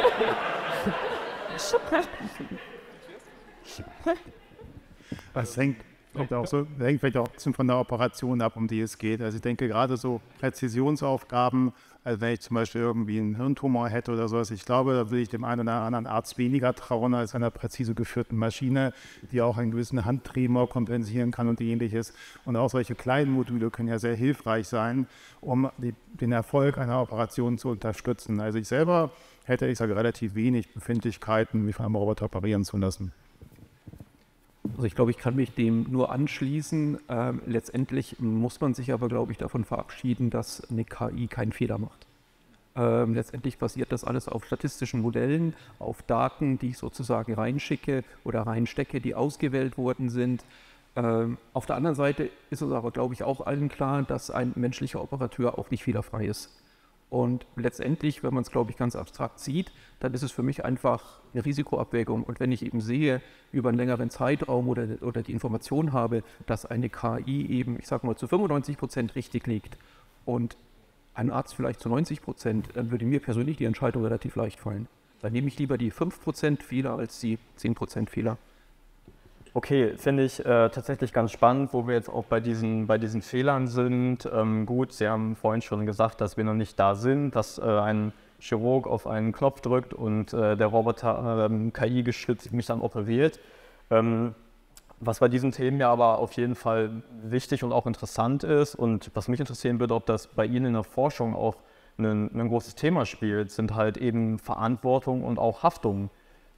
Das hängt vielleicht auch ein bisschen von der Operation ab, um die es geht. Also ich denke gerade so Präzisionsaufgaben, also wenn ich zum Beispiel irgendwie einen Hirntumor hätte oder sowas, ich glaube, da will ich dem einen oder anderen Arzt weniger trauen als einer präzise geführten Maschine, die auch einen gewissen Handtremor kompensieren kann und ähnliches. Und auch solche kleinen Module können ja sehr hilfreich sein, um den Erfolg einer Operation zu unterstützen. Also ich selber hätte, ich sage, relativ wenig Befindlichkeiten, mich von einem Roboter operieren zu lassen. Also ich glaube, ich kann mich dem nur anschließen. Letztendlich muss man sich aber, glaube ich, davon verabschieden, dass eine KI keinen Fehler macht. Letztendlich basiert das alles auf statistischen Modellen, auf Daten, die ich sozusagen reinschicke oder reinstecke, die ausgewählt worden sind. Auf der anderen Seite ist es aber, glaube ich, auch allen klar, dass ein menschlicher Operateur auch nicht fehlerfrei ist. Und letztendlich, wenn man es, glaube ich, ganz abstrakt sieht, dann ist es für mich einfach eine Risikoabwägung. Und wenn ich eben sehe, über einen längeren Zeitraum oder die Information habe, dass eine KI eben, ich sage mal, zu 95% richtig liegt und ein Arzt vielleicht zu 90%, dann würde mir persönlich die Entscheidung relativ leicht fallen. Dann nehme ich lieber die 5% Fehler als die 10% Fehler. Okay, finde ich tatsächlich ganz spannend, wo wir jetzt auch bei diesen Fehlern sind. Gut, Sie haben vorhin schon gesagt, dass wir noch nicht da sind, dass ein Chirurg auf einen Knopf drückt und der Roboter KI gestützt mich dann operiert. Was bei diesen Themen ja aber auf jeden Fall wichtig und auch interessant ist und was mich interessieren würde, ob das bei Ihnen in der Forschung auch ein großes Thema spielt, sind halt eben Verantwortung und auch Haftung.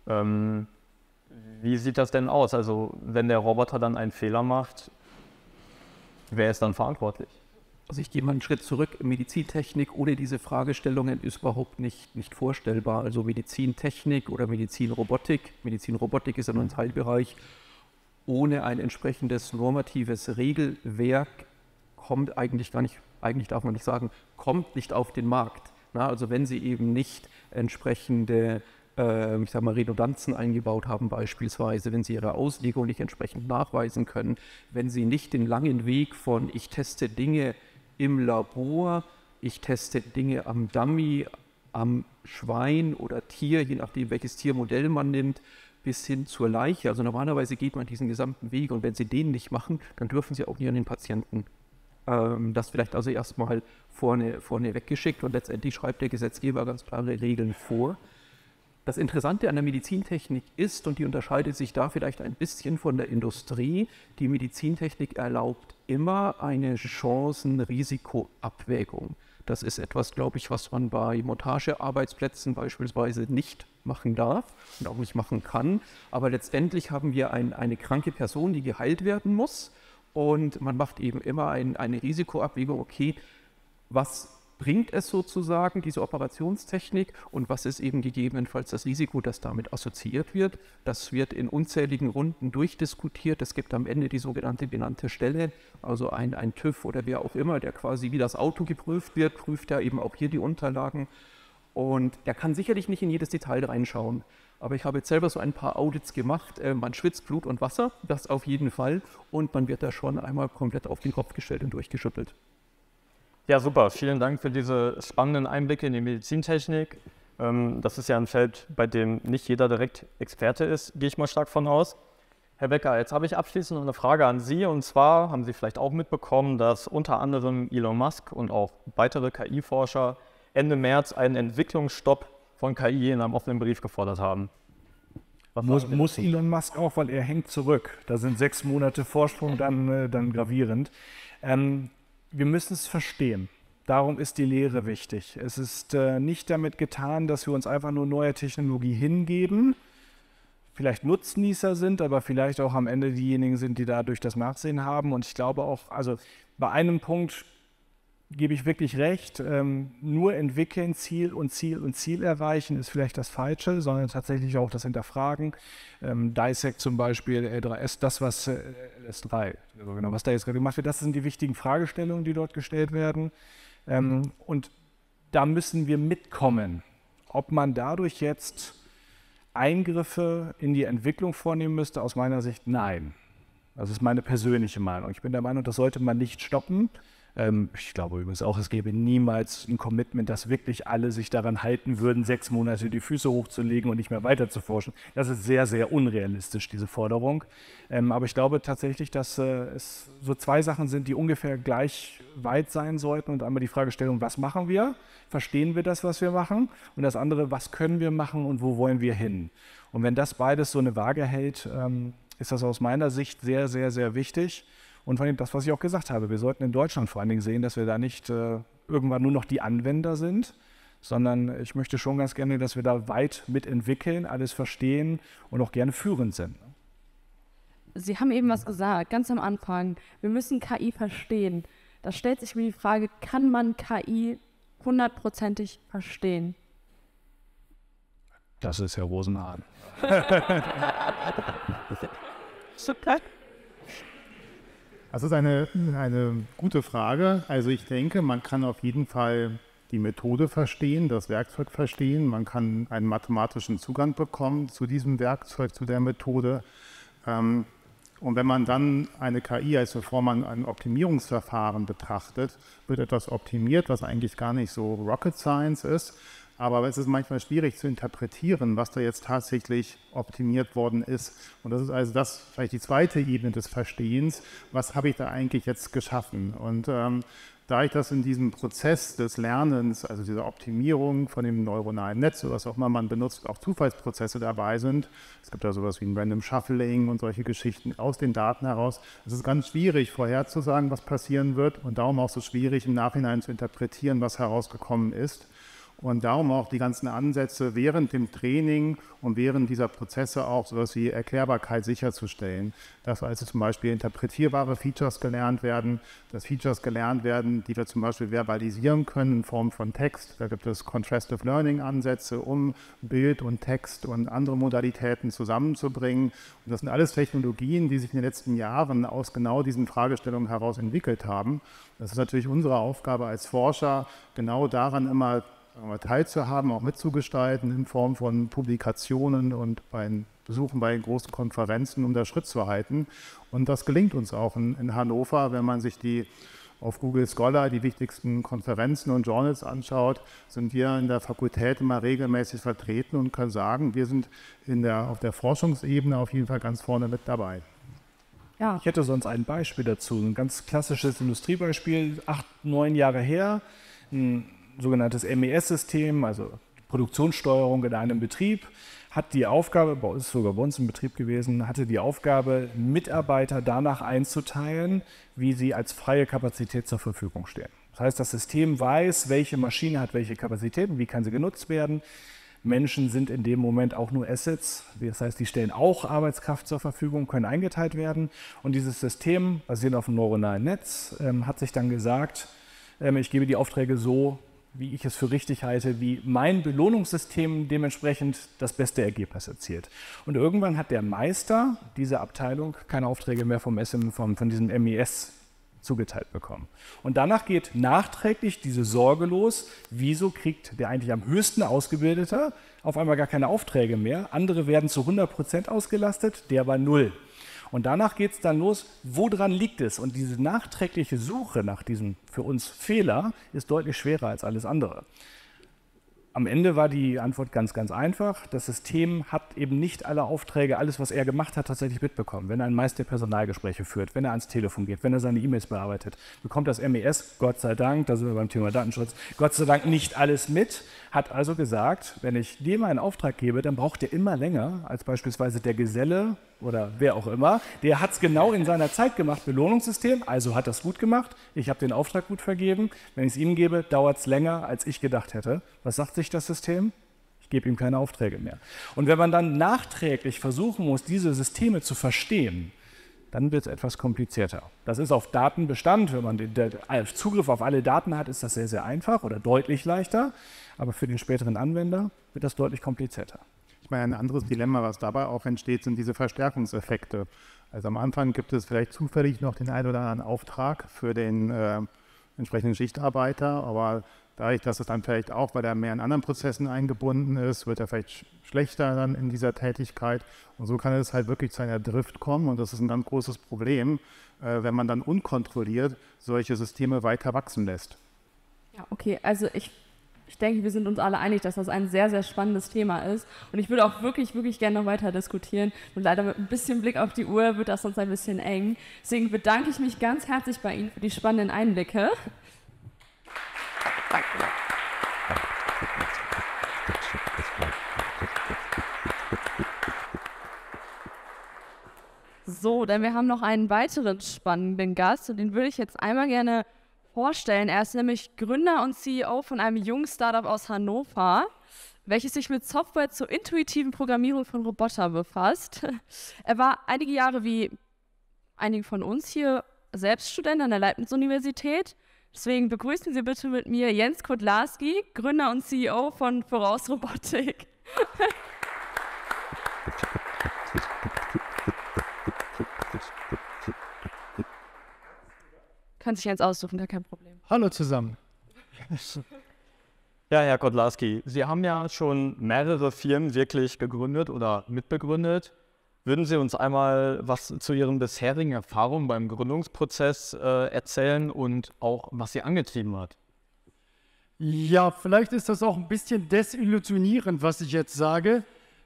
Wie sieht das denn aus? Also wenn der Roboter dann einen Fehler macht, wer ist dann verantwortlich? Also ich gehe mal einen Schritt zurück. Medizintechnik ohne diese Fragestellungen ist überhaupt nicht vorstellbar. Also Medizintechnik oder Medizinrobotik. Medizinrobotik ist ja nur ein Teilbereich. Ohne ein entsprechendes normatives Regelwerk kommt eigentlich darf man nicht sagen, kommt nicht auf den Markt. Na, also wenn Sie eben nicht entsprechende Redundanzen eingebaut haben beispielsweise, wenn Sie Ihre Auslegung nicht entsprechend nachweisen können, wenn Sie nicht den langen Weg von ich teste Dinge im Labor, ich teste Dinge am Dummy, am Schwein oder Tier, je nachdem welches Tiermodell man nimmt, bis hin zur Leiche. Also normalerweise geht man diesen gesamten Weg und wenn Sie den nicht machen, dann dürfen Sie auch nie an den Patienten. Das vielleicht also erstmal vorne weggeschickt und letztendlich schreibt der Gesetzgeber ganz klare Regeln vor. Das Interessante an der Medizintechnik ist, und die unterscheidet sich da vielleicht ein bisschen von der Industrie, die Medizintechnik erlaubt immer eine Chancen-Risiko-Abwägung. Das ist etwas, glaube ich, was man bei Montagearbeitsplätzen beispielsweise nicht machen darf und auch nicht machen kann. Aber letztendlich haben wir eine kranke Person, die geheilt werden muss. Und man macht eben immer eine Risikoabwägung, okay, was bringt es sozusagen, diese Operationstechnik, und was ist eben gegebenenfalls das Risiko, das damit assoziiert wird. Das wird in unzähligen Runden durchdiskutiert. Es gibt am Ende die sogenannte benannte Stelle, also ein TÜV oder wer auch immer, der quasi wie das Auto geprüft wird, prüft ja eben auch hier die Unterlagen. Und er kann sicherlich nicht in jedes Detail reinschauen. Aber ich habe jetzt selber so ein paar Audits gemacht. Man schwitzt Blut und Wasser, das auf jeden Fall. Und man wird da schon einmal komplett auf den Kopf gestellt und durchgeschüttelt. Ja, super. Vielen Dank für diese spannenden Einblicke in die Medizintechnik. Das ist ja ein Feld, bei dem nicht jeder direkt Experte ist, gehe ich mal stark von aus. Herr Becker, jetzt habe ich abschließend noch eine Frage an Sie. Und zwar haben Sie vielleicht auch mitbekommen, dass unter anderem Elon Musk und auch weitere KI-Forscher Ende März einen Entwicklungsstopp von KI in einem offenen Brief gefordert haben. Muss Elon Musk auch, weil er hängt zurück. Da sind 6 Monate Vorsprung dann gravierend. Wir müssen es verstehen. Darum ist die Lehre wichtig. Es ist nicht damit getan, dass wir uns einfach nur neuer Technologie hingeben, vielleicht Nutznießer sind, aber vielleicht auch am Ende diejenigen sind, die dadurch das Nachsehen haben. Und ich glaube auch, also bei einem Punkt gebe ich wirklich recht, nur entwickeln, Ziel erreichen ist vielleicht das Falsche, sondern tatsächlich auch das Hinterfragen. Dissect zum Beispiel, L3S, das was S3, also genau, was da jetzt gerade gemacht wird, das sind die wichtigen Fragestellungen, die dort gestellt werden. Und da müssen wir mitkommen. Ob man dadurch jetzt Eingriffe in die Entwicklung vornehmen müsste, aus meiner Sicht nein. Das ist meine persönliche Meinung. Ich bin der Meinung, das sollte man nicht stoppen. Ich glaube übrigens auch, es gäbe niemals ein Commitment, dass wirklich alle sich daran halten würden, 6 Monate die Füße hochzulegen und nicht mehr weiter zu forschen. Das ist sehr, sehr unrealistisch, diese Forderung. Aber ich glaube tatsächlich, dass es so 2 Sachen sind, die ungefähr gleich weit sein sollten. Und einmal die Fragestellung, was machen wir? Verstehen wir das, was wir machen? Und das andere, was können wir machen und wo wollen wir hin? Und wenn das beides so eine Waage hält, ist das aus meiner Sicht sehr, sehr, sehr wichtig. Und vor allem das, was ich auch gesagt habe, wir sollten in Deutschland vor allen Dingen sehen, dass wir da nicht irgendwann nur noch die Anwender sind, sondern ich möchte schon ganz gerne, dass wir da weit mitentwickeln, alles verstehen und auch gerne führend sind. Sie haben eben was gesagt, ganz am Anfang. Wir müssen KI verstehen. Da stellt sich mir die Frage, kann man KI 100%ig verstehen? Das ist Herr Rosenhahn. Das ist eine gute Frage. Also ich denke, man kann auf jeden Fall die Methode verstehen, das Werkzeug verstehen. Man kann einen mathematischen Zugang bekommen zu diesem Werkzeug, zu der Methode. Und wenn man dann eine KI als bevor man ein Optimierungsverfahren betrachtet, wird etwas optimiert, was eigentlich gar nicht so Rocket Science ist. Aber es ist manchmal schwierig zu interpretieren, was da jetzt tatsächlich optimiert worden ist. Und das ist also das vielleicht die zweite Ebene des Verstehens. Was habe ich da eigentlich jetzt geschaffen? Und da ich das in diesem Prozess des Lernens, also dieser Optimierung von dem neuronalen Netz oder was auch immer man benutzt, auch Zufallsprozesse dabei sind. Es gibt da sowas wie ein Random Shuffling und solche Geschichten aus den Daten heraus. Es ist ganz schwierig vorherzusagen, was passieren wird und darum auch so schwierig im Nachhinein zu interpretieren, was herausgekommen ist. Und darum auch die ganzen Ansätze während dem Training und während dieser Prozesse auch sowas wie Erklärbarkeit sicherzustellen. Dass also zum Beispiel interpretierbare Features gelernt werden, dass Features gelernt werden, die wir zum Beispiel verbalisieren können in Form von Text. Da gibt es Contrastive Learning Ansätze, um Bild und Text und andere Modalitäten zusammenzubringen. Und das sind alles Technologien, die sich in den letzten Jahren aus genau diesen Fragestellungen heraus entwickelt haben. Das ist natürlich unsere Aufgabe als Forscher, genau daran immer teilzuhaben, auch mitzugestalten in Form von Publikationen und bei Besuchen bei großen Konferenzen, um da Schritt zu halten. Und das gelingt uns auch in Hannover, wenn man sich auf Google Scholar die wichtigsten Konferenzen und Journals anschaut, sind wir in der Fakultät immer regelmäßig vertreten und können sagen, wir sind auf der Forschungsebene auf jeden Fall ganz vorne mit dabei. Ja. Ich hätte sonst ein Beispiel dazu, ein ganz klassisches Industriebeispiel, 8, 9 Jahre her, ein sogenanntes MES-System, also Produktionssteuerung in einem Betrieb, hat die Aufgabe, ist sogar bei uns im Betrieb gewesen, hatte die Aufgabe, Mitarbeiter danach einzuteilen, wie sie als freie Kapazität zur Verfügung stehen. Das heißt, das System weiß, welche Maschine hat welche Kapazitäten, wie kann sie genutzt werden. Menschen sind in dem Moment auch nur Assets, das heißt, die stellen auch Arbeitskraft zur Verfügung, können eingeteilt werden. Und dieses System, basierend auf einem neuronalen Netz, hat sich dann gesagt, ich gebe die Aufträge so, wie ich es für richtig halte, wie mein Belohnungssystem dementsprechend das beste Ergebnis erzielt. Und irgendwann hat der Meister dieser Abteilung keine Aufträge mehr von diesem MES zugeteilt bekommen. Und danach geht nachträglich diese Sorge los, wieso kriegt der eigentlich am höchsten Ausgebildete auf einmal gar keine Aufträge mehr, andere werden zu 100% ausgelastet, der war 0. Und danach geht es dann los, woran liegt es? Und diese nachträgliche Suche nach diesem für uns Fehler ist deutlich schwerer als alles andere. Am Ende war die Antwort ganz, ganz einfach. Das System hat eben nicht alle Aufträge, alles, was er gemacht hat, tatsächlich mitbekommen. Wenn ein Meister Personalgespräche führt, wenn er ans Telefon geht, wenn er seine E-Mails bearbeitet, bekommt das MES, Gott sei Dank, da sind wir beim Thema Datenschutz, Gott sei Dank nicht alles mit, hat also gesagt, wenn ich dem einen Auftrag gebe, dann braucht der immer länger als beispielsweise der Geselle oder wer auch immer. Der hat es genau in seiner Zeit gemacht, Belohnungssystem, also hat das gut gemacht, ich habe den Auftrag gut vergeben, wenn ich es ihm gebe, dauert es länger, als ich gedacht hätte. Was sagt sich das System? Ich gebe ihm keine Aufträge mehr. Und wenn man dann nachträglich versuchen muss, diese Systeme zu verstehen, dann wird es etwas komplizierter. Das ist auf Datenbestand, wenn man den Zugriff auf alle Daten hat, ist das sehr, sehr einfach oder deutlich leichter, aber für den späteren Anwender wird das deutlich komplizierter. Ich meine, ein anderes Dilemma, was dabei auch entsteht, sind diese Verstärkungseffekte. Also am Anfang gibt es vielleicht zufällig noch den einen oder anderen Auftrag für den entsprechenden Schichtarbeiter, aber dadurch, dass es dann vielleicht auch, weil er mehr in anderen Prozessen eingebunden ist, wird er vielleicht schlechter dann in dieser Tätigkeit. Und so kann es halt wirklich zu einer Drift kommen. Und das ist ein ganz großes Problem, wenn man dann unkontrolliert solche Systeme weiter wachsen lässt. Ja, okay. Also ich denke, wir sind uns alle einig, dass das ein sehr, sehr spannendes Thema ist. Und ich würde auch wirklich, wirklich gerne noch weiter diskutieren. Und leider mit ein bisschen Blick auf die Uhr wird das sonst ein bisschen eng. Deswegen bedanke ich mich ganz herzlich bei Ihnen für die spannenden Einblicke. So, denn wir haben noch einen weiteren spannenden Gast und den würde ich jetzt einmal gerne vorstellen. Er ist nämlich Gründer und CEO von einem jungen Startup aus Hannover, welches sich mit Software zur intuitiven Programmierung von Robotern befasst. Er war einige Jahre wie einige von uns hier selbst Student an der Leibniz-Universität. Deswegen begrüßen Sie bitte mit mir Jens Kotlarski, Gründer und CEO von Voraus Robotik. Kann sich Jens aussuchen, gar kein Problem. Hallo zusammen. Ja, Herr Kotlarski, Sie haben ja schon mehrere Firmen wirklich gegründet oder mitbegründet. Würden Sie uns einmal was zu Ihren bisherigen Erfahrungen beim Gründungsprozess erzählen und auch, was Sie angetrieben hat? Ja, vielleicht ist das auch ein bisschen desillusionierend, was ich jetzt sage.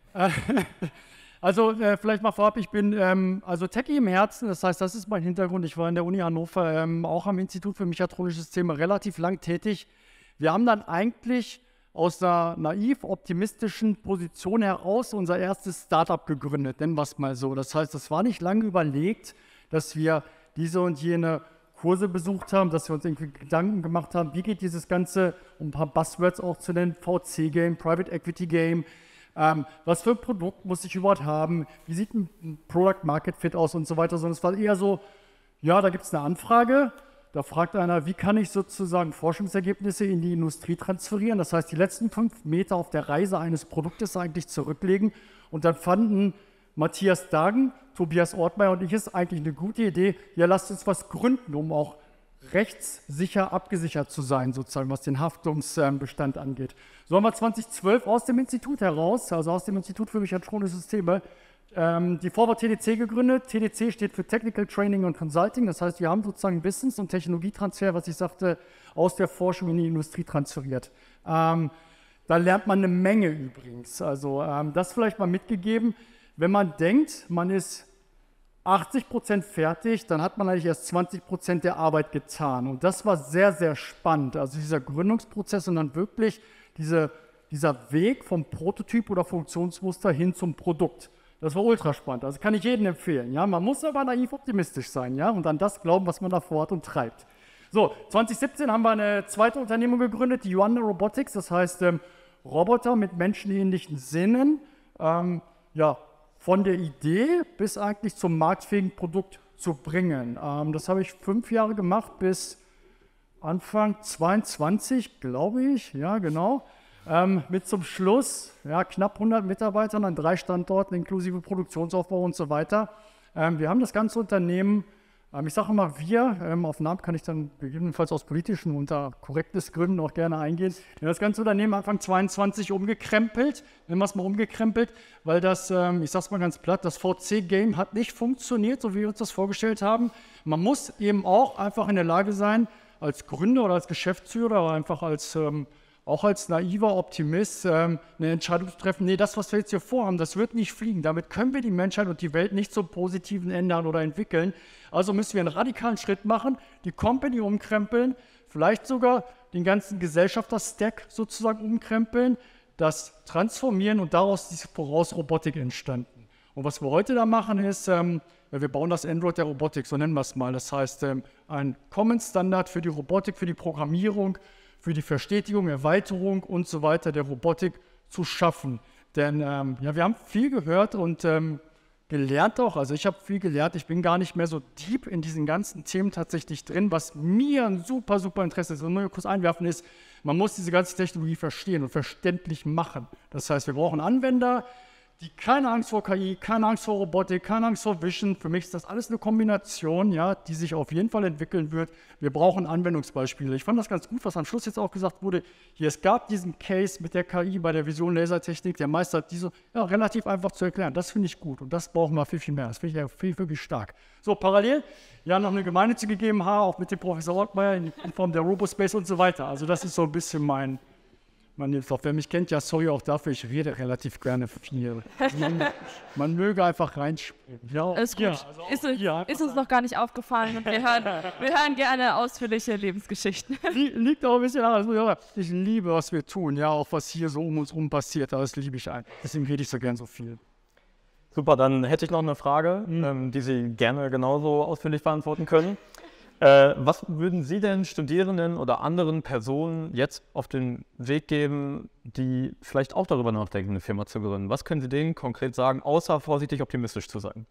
Also vielleicht mal vorab, ich bin also Techie im Herzen, das heißt, das ist mein Hintergrund. Ich war in der Uni Hannover auch am Institut für mechatronische Systeme relativ lang tätig. Wir haben dann eigentlich aus einer naiv-optimistischen Position heraus unser erstes Startup gegründet, nennen wir es mal so. Das heißt, es war nicht lange überlegt, dass wir diese und jene Kurse besucht haben, dass wir uns irgendwie Gedanken gemacht haben, wie geht dieses Ganze, um ein paar Buzzwords auch zu nennen, VC-Game, Private Equity Game, was für ein Produkt muss ich überhaupt haben, wie sieht ein Product Market Fit aus und so weiter, sondern es war eher so, ja, da gibt es eine Anfrage, da fragt einer, wie kann ich sozusagen Forschungsergebnisse in die Industrie transferieren, das heißt, die letzten 5 Meter auf der Reise eines Produktes eigentlich zurücklegen und dann fanden Matthias Dagen, Tobias Ortmeier und ich, ist eigentlich eine gute Idee, ja, lasst uns was gründen, um auch rechtssicher abgesichert zu sein, sozusagen, was den Haftungsbestand angeht. So haben wir 2012 aus dem Institut heraus, also aus dem Institut für mechatronische Systeme, die Forward TDC gegründet. TDC steht für Technical Training und Consulting, das heißt, wir haben sozusagen Wissens- und Technologietransfer, was ich sagte, aus der Forschung in die Industrie transferiert. Da lernt man eine Menge übrigens, also das vielleicht mal mitgegeben. Wenn man denkt, man ist 80% fertig, dann hat man eigentlich erst 20% der Arbeit getan. Und das war sehr, sehr spannend. Also dieser Gründungsprozess und dann wirklich dieser Weg vom Prototyp oder Funktionsmuster hin zum Produkt. Das war ultra spannend. Also kann ich jedem empfehlen. Ja? Man muss aber naiv optimistisch sein, ja? Und an das glauben, was man da vorhat und treibt. So, 2017 haben wir eine zweite Unternehmung gegründet, die Yuanda Robotics. Das heißt, Roboter mit menschenähnlichen Sinnen. Von der Idee bis eigentlich zum marktfähigen Produkt zu bringen. Das habe ich 5 Jahre gemacht, bis Anfang 22, glaube ich, ja genau, mit zum Schluss knapp 100 Mitarbeitern an 3 Standorten inklusive Produktionsaufbau und so weiter. Wir haben das ganze Unternehmen, ich sage immer wir, auf Namen kann ich dann gegebenenfalls aus politischen unter Korrektnisgründen auch gerne eingehen. Wir haben das ganze Unternehmen Anfang 22 umgekrempelt, nennen wir es mal umgekrempelt, weil das, ich sage es mal ganz platt, das VC-Game hat nicht funktioniert, so wie wir uns das vorgestellt haben. Man muss eben auch einfach in der Lage sein, als Gründer oder als Geschäftsführer oder einfach auch als naiver Optimist eine Entscheidung zu treffen, nee, das, was wir jetzt hier vorhaben, das wird nicht fliegen. Damit können wir die Menschheit und die Welt nicht zum Positiven ändern oder entwickeln. Also müssen wir einen radikalen Schritt machen, die Company umkrempeln, vielleicht sogar den ganzen Gesellschafter-Stack sozusagen umkrempeln, das transformieren und daraus ist voraus Robotik entstanden. Und was wir heute da machen ist, wir bauen das Android der Robotik, so nennen wir es mal. Das heißt, ein Common Standard für die Robotik, für die Programmierung, für die Verstetigung, Erweiterung und so weiter der Robotik zu schaffen. Denn wir haben viel gehört und gelernt auch, also ich habe viel gelernt, ich bin gar nicht mehr so deep in diesen ganzen Themen tatsächlich drin, was mir ein super, super Interesse ist, und nur kurz einwerfen ist, man muss diese ganze Technologie verstehen und verständlich machen. Das heißt, wir brauchen Anwender, die keine Angst vor KI, keine Angst vor Robotik, keine Angst vor Vision. Für mich ist das alles eine Kombination, ja, die sich auf jeden Fall entwickeln wird. Wir brauchen Anwendungsbeispiele. Ich fand das ganz gut, was am Schluss jetzt auch gesagt wurde. Hier, es gab diesen Case mit der KI bei der Vision Lasertechnik, der Meister hat diese relativ einfach zu erklären. Das finde ich gut und das brauchen wir viel, viel mehr. Das finde ich ja wirklich stark. So, parallel, ja, noch eine gemeinnützige GmbH, auch mit dem Professor Ortmeier in Form der Robospace und so weiter. Also das ist so ein bisschen mein Hilfsstoff. Wer mich kennt, ja, sorry auch dafür, ich rede relativ gerne viel. Man möge einfach reinspringen. Ja, ist gut. Ist uns noch gar nicht aufgefallen und wir hören gerne ausführliche Lebensgeschichten. Liegt auch ein bisschen daran, also, ich liebe, was wir tun, ja, auch was hier so um uns herum passiert, das liebe ich ein. Deswegen rede ich so gern so viel. Super, dann hätte ich noch eine Frage, die Sie gerne genauso ausführlich beantworten können. Was würden Sie denn Studierenden oder anderen Personen jetzt auf den Weg geben, die vielleicht auch darüber nachdenken, eine Firma zu gründen? Was können Sie denen konkret sagen, außer vorsichtig optimistisch zu sein?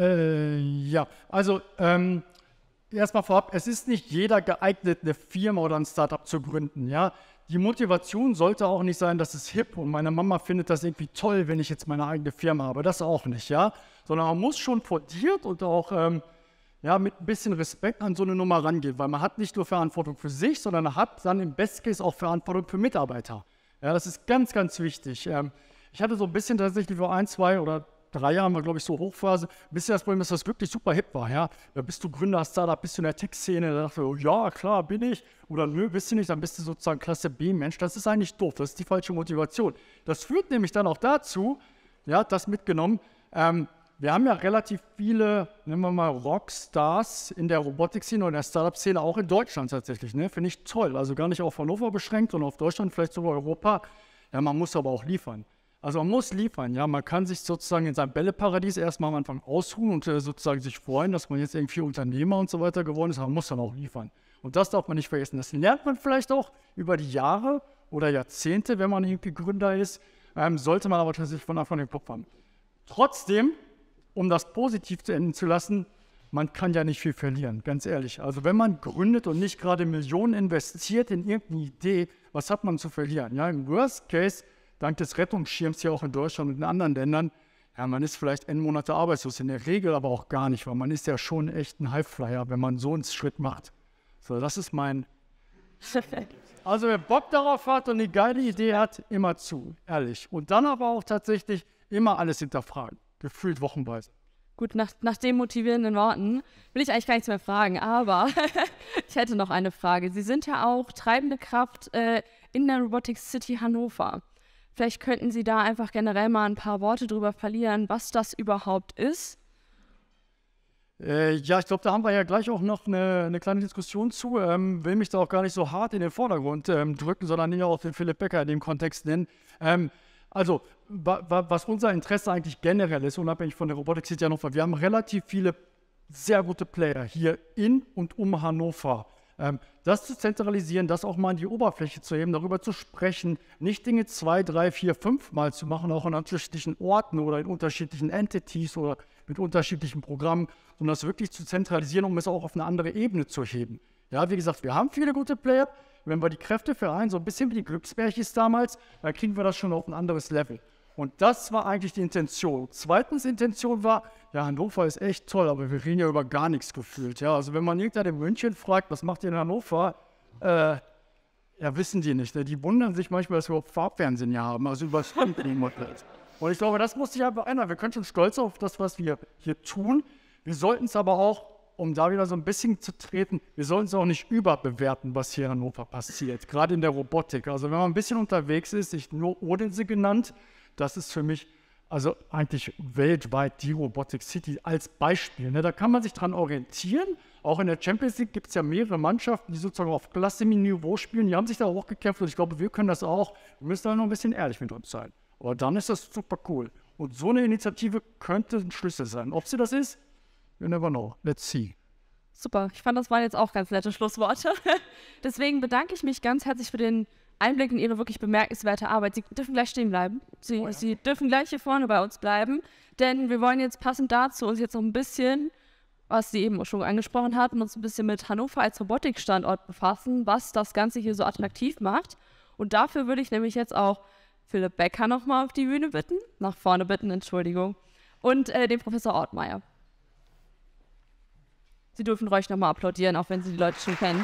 Erstmal vorab, es ist nicht jeder geeignet, eine Firma oder ein Startup zu gründen. Ja? Die Motivation sollte auch nicht sein, dass es hip und meine Mama findet das irgendwie toll, wenn ich jetzt meine eigene Firma habe. Das auch nicht, ja. Sondern man muss schon fundiert und auch ja, mit ein bisschen Respekt an so eine Nummer rangeht, weil man hat nicht nur Verantwortung für sich, sondern man hat dann im Best Case auch Verantwortung für Mitarbeiter. Ja, das ist ganz, ganz wichtig. Ich hatte so ein bisschen tatsächlich vor 1, 2 oder 3 Jahren, war glaube ich so Hochphase, ein bisschen das Problem, dass das wirklich super hip war. Ja? Da bist du Gründer, Startup, bist du in der Tech-Szene, da dachte ich, oh, ja, klar, bin ich. Oder nö, bist du nicht, dann bist du sozusagen Klasse B-Mensch. Das ist eigentlich doof, das ist die falsche Motivation. Das führt nämlich dann auch dazu, ja, das mitgenommen, wir haben ja relativ viele, nennen wir mal Rockstars in der Robotik-Szene und in der Startup-Szene, auch in Deutschland tatsächlich. Ne? Finde ich toll. Also gar nicht auf Hannover beschränkt, sondern auf Deutschland, vielleicht sogar Europa. Ja, man muss aber auch liefern. Also man muss liefern. Ja? Man kann sich sozusagen in seinem Bälleparadies erstmal am Anfang ausruhen und sozusagen sich freuen, dass man jetzt irgendwie Unternehmer und so weiter geworden ist, aber man muss dann auch liefern. Und das darf man nicht vergessen. Das lernt man vielleicht auch über die Jahre oder Jahrzehnte, wenn man irgendwie Gründer ist, sollte man aber tatsächlich von Anfang an den Kopf haben. Trotzdem, um das positiv zu enden zu lassen, man kann ja nicht viel verlieren, ganz ehrlich. Also wenn man gründet und nicht gerade Millionen investiert in irgendeine Idee, was hat man zu verlieren? Ja, im Worst Case, dank des Rettungsschirms hier auch in Deutschland und in anderen Ländern, ja, man ist vielleicht N Monate arbeitslos, in der Regel aber auch gar nicht, weil man ist ja schon echt ein Highflyer, wenn man so einen Schritt macht. So, das ist mein... Also wer Bock darauf hat und eine geile Idee hat, immer zu, ehrlich. Und dann aber auch tatsächlich immer alles hinterfragen. Gefühlt wochenweise. Gut, nach den motivierenden Worten will ich eigentlich gar nichts mehr fragen, aber ich hätte noch eine Frage. Sie sind ja auch treibende Kraft in der Robotics City Hannover. Vielleicht könnten Sie da einfach generell mal ein paar Worte drüber verlieren, was das überhaupt ist. Ja, ich glaube, da haben wir ja gleich auch noch eine kleine Diskussion zu. Will mich da auch gar nicht so hart in den Vordergrund drücken, sondern nicht auch den Philipp Becker in dem Kontext nennen. Also, was unser Interesse eigentlich generell ist, unabhängig von der Robotics City Hannover, wir haben relativ viele sehr gute Player hier in und um Hannover. Das zu zentralisieren, das auch mal in die Oberfläche zu heben, darüber zu sprechen, nicht Dinge 2, 3, 4, 5 Mal zu machen, auch an unterschiedlichen Orten oder in unterschiedlichen Entities oder mit unterschiedlichen Programmen, sondern das wirklich zu zentralisieren, um es auch auf eine andere Ebene zu heben. Ja, wie gesagt, wir haben viele gute Player. Wenn wir die Kräfte vereinen, so ein bisschen wie die Glücksbärchis damals, dann kriegen wir das schon auf ein anderes Level. Und das war eigentlich die Intention. Zweitens Intention war, ja, Hannover ist echt toll, aber wir reden ja über gar nichts gefühlt. Ja, also wenn man irgendeinen in München fragt, was macht ihr in Hannover, ja, wissen die nicht. Ne? Die wundern sich manchmal, dass wir überhaupt Farbfernsehen hier haben, also über das Und ich glaube, das muss sich einfach ändern. Wir können schon stolz auf das, was wir hier tun. Wir sollten es aber auch, um da wieder so ein bisschen zu treten, wir sollten es auch nicht überbewerten, was hier in Hannover passiert, gerade in der Robotik. Also wenn man ein bisschen unterwegs ist, ich nur Odense genannt, das ist für mich also eigentlich weltweit die Robotic City als Beispiel. Ne? Da kann man sich dran orientieren. Auch in der Champions League gibt es ja mehrere Mannschaften, die sozusagen auf Klasse-Niveau spielen. Die haben sich da hochgekämpft und ich glaube, wir können das auch. Wir müssen da noch ein bisschen ehrlich mit uns sein. Aber dann ist das super cool. Und so eine Initiative könnte ein Schlüssel sein. Ob sie das ist, you never know. Let's see. Super, ich fand, das waren jetzt auch ganz nette Schlussworte. Deswegen bedanke ich mich ganz herzlich für den Einblick in Ihre wirklich bemerkenswerte Arbeit. Sie dürfen gleich stehen bleiben. Sie dürfen gleich hier vorne bei uns bleiben, denn wir wollen jetzt passend dazu uns jetzt noch ein bisschen, was Sie eben schon angesprochen hatten, uns ein bisschen mit Hannover als Robotikstandort befassen, was das Ganze hier so attraktiv macht. Und dafür würde ich nämlich jetzt auch Philipp Becker nochmal auf die Bühne bitten, nach vorne bitten, Entschuldigung, und den Professor Ortmeier. Sie dürfen ruhig nochmal applaudieren, auch wenn Sie die Leute schon kennen.